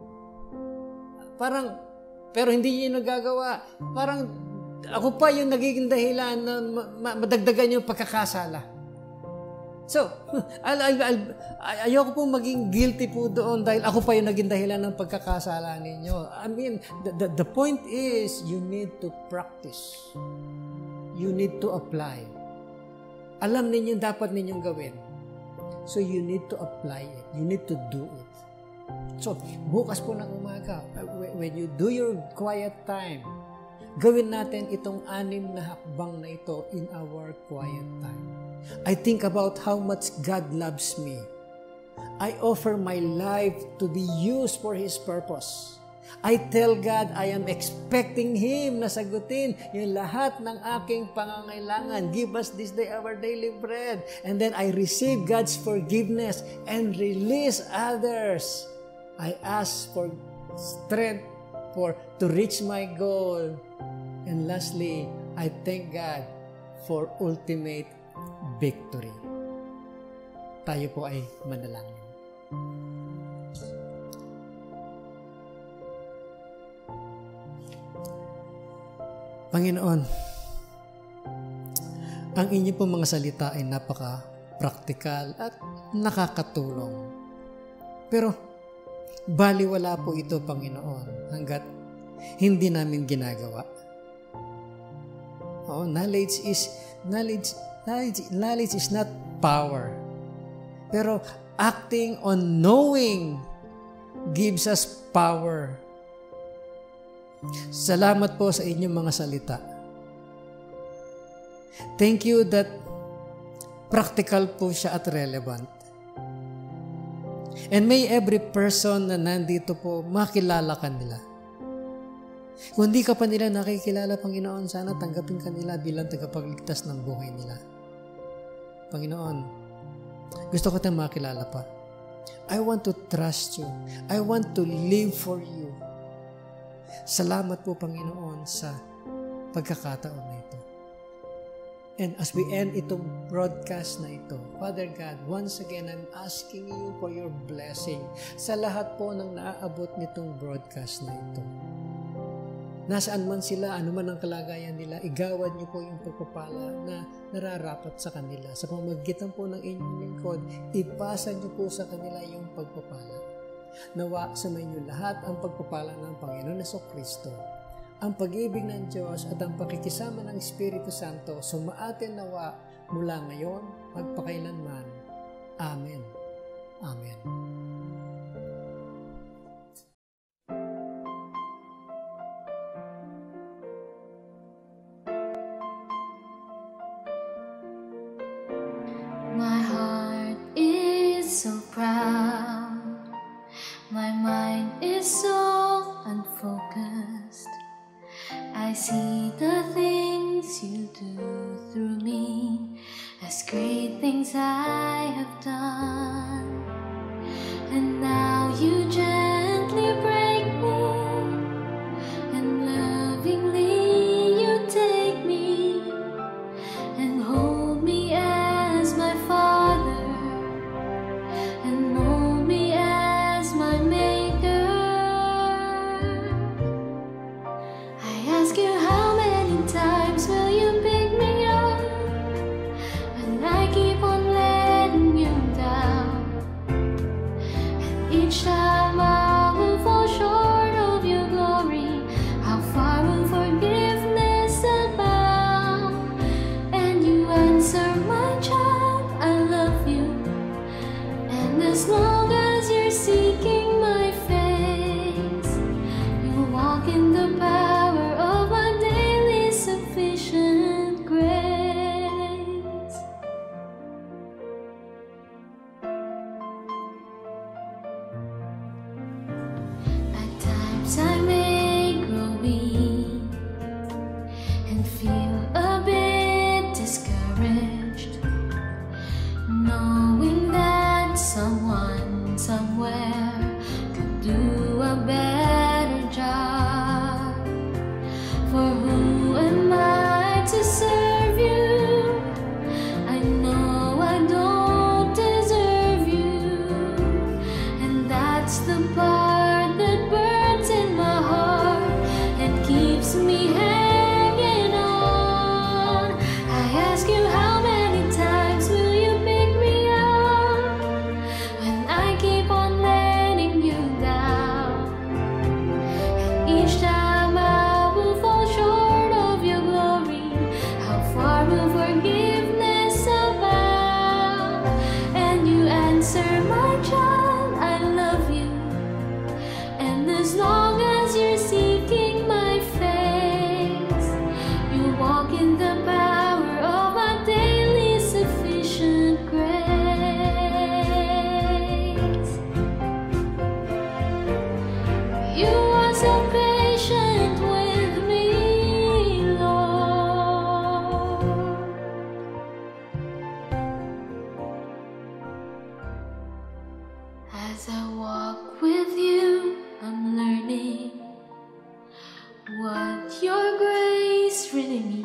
Pero hindi nyo nagagawa. Parang ako pa yung nagiging dahilan na madagdagan yung pagkakasala. So, ayoko po maging guilty po doon dahil ako pa yung naging dahilan ng pagkakasala ninyo. I mean, the point is, you need to practice. You need to apply. Alam ninyo dapat ninyong gawin. So, you need to apply it. You need to do it. So, bukas po ng umaga, when you do your quiet time, gawin natin itong 6 na hakbang na ito in our quiet time. I think about how much God loves me. I offer my life to be used for His purpose. I tell God I am expecting Him na sagutin yung lahat ng aking pangangailangan. Give us this day our daily bread. And then I receive God's forgiveness and release others. I ask for strength to reach my goal. And lastly, I thank God for ultimate victory. Tayo po ay manalangin. Panginoon, ang inyong pong mga salita ay napaka-praktikal at nakakatulong. Pero baliwala po ito, Panginoon, hanggat hindi namin ginagawa. Knowledge is not power. Pero acting on knowing gives us power. Salamat po sa inyong mga salita. Thank you that practical po siya at relevant. And may every person na nandito po makilala ka nila. Kung di ka pa nila nakikilala, Panginoon, sana tanggapin ka nila bilang tagapagligtas ng buhay nila. Panginoon, gusto ko tayong makilala pa. I want to trust you. I want to live for you. Salamat po, Panginoon, sa pagkakataon na ito. And as we end itong broadcast na ito, Father God, once again, I'm asking you for your blessing sa lahat po ng naaabot nitong broadcast na ito. Nasaan man sila, anuman ang kalagayan nila, igawad niyo po yung pagpapala na nararapat sa kanila. Sa pamamagitan po ng inyong lingkod, ipasa niyo po sa kanila yung pagpapala. Nawa sa inyo lahat ang pagpapala ng Panginoon Jesucristo, ang pag-ibig ng Diyos at ang pakikisama ng Espiritu Santo sumaatin nawa mula ngayon, magpakailanman. Amen. Amen. My heart is so proud. My mind is so unfocused. I see the things you do through me as great things I have done. And now you gently break me, and lovingly you take me and hold me as my Father, and mold me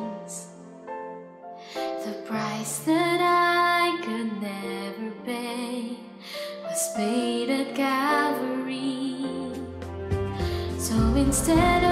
dreams. The price that I could never pay was paid at Calvary. So instead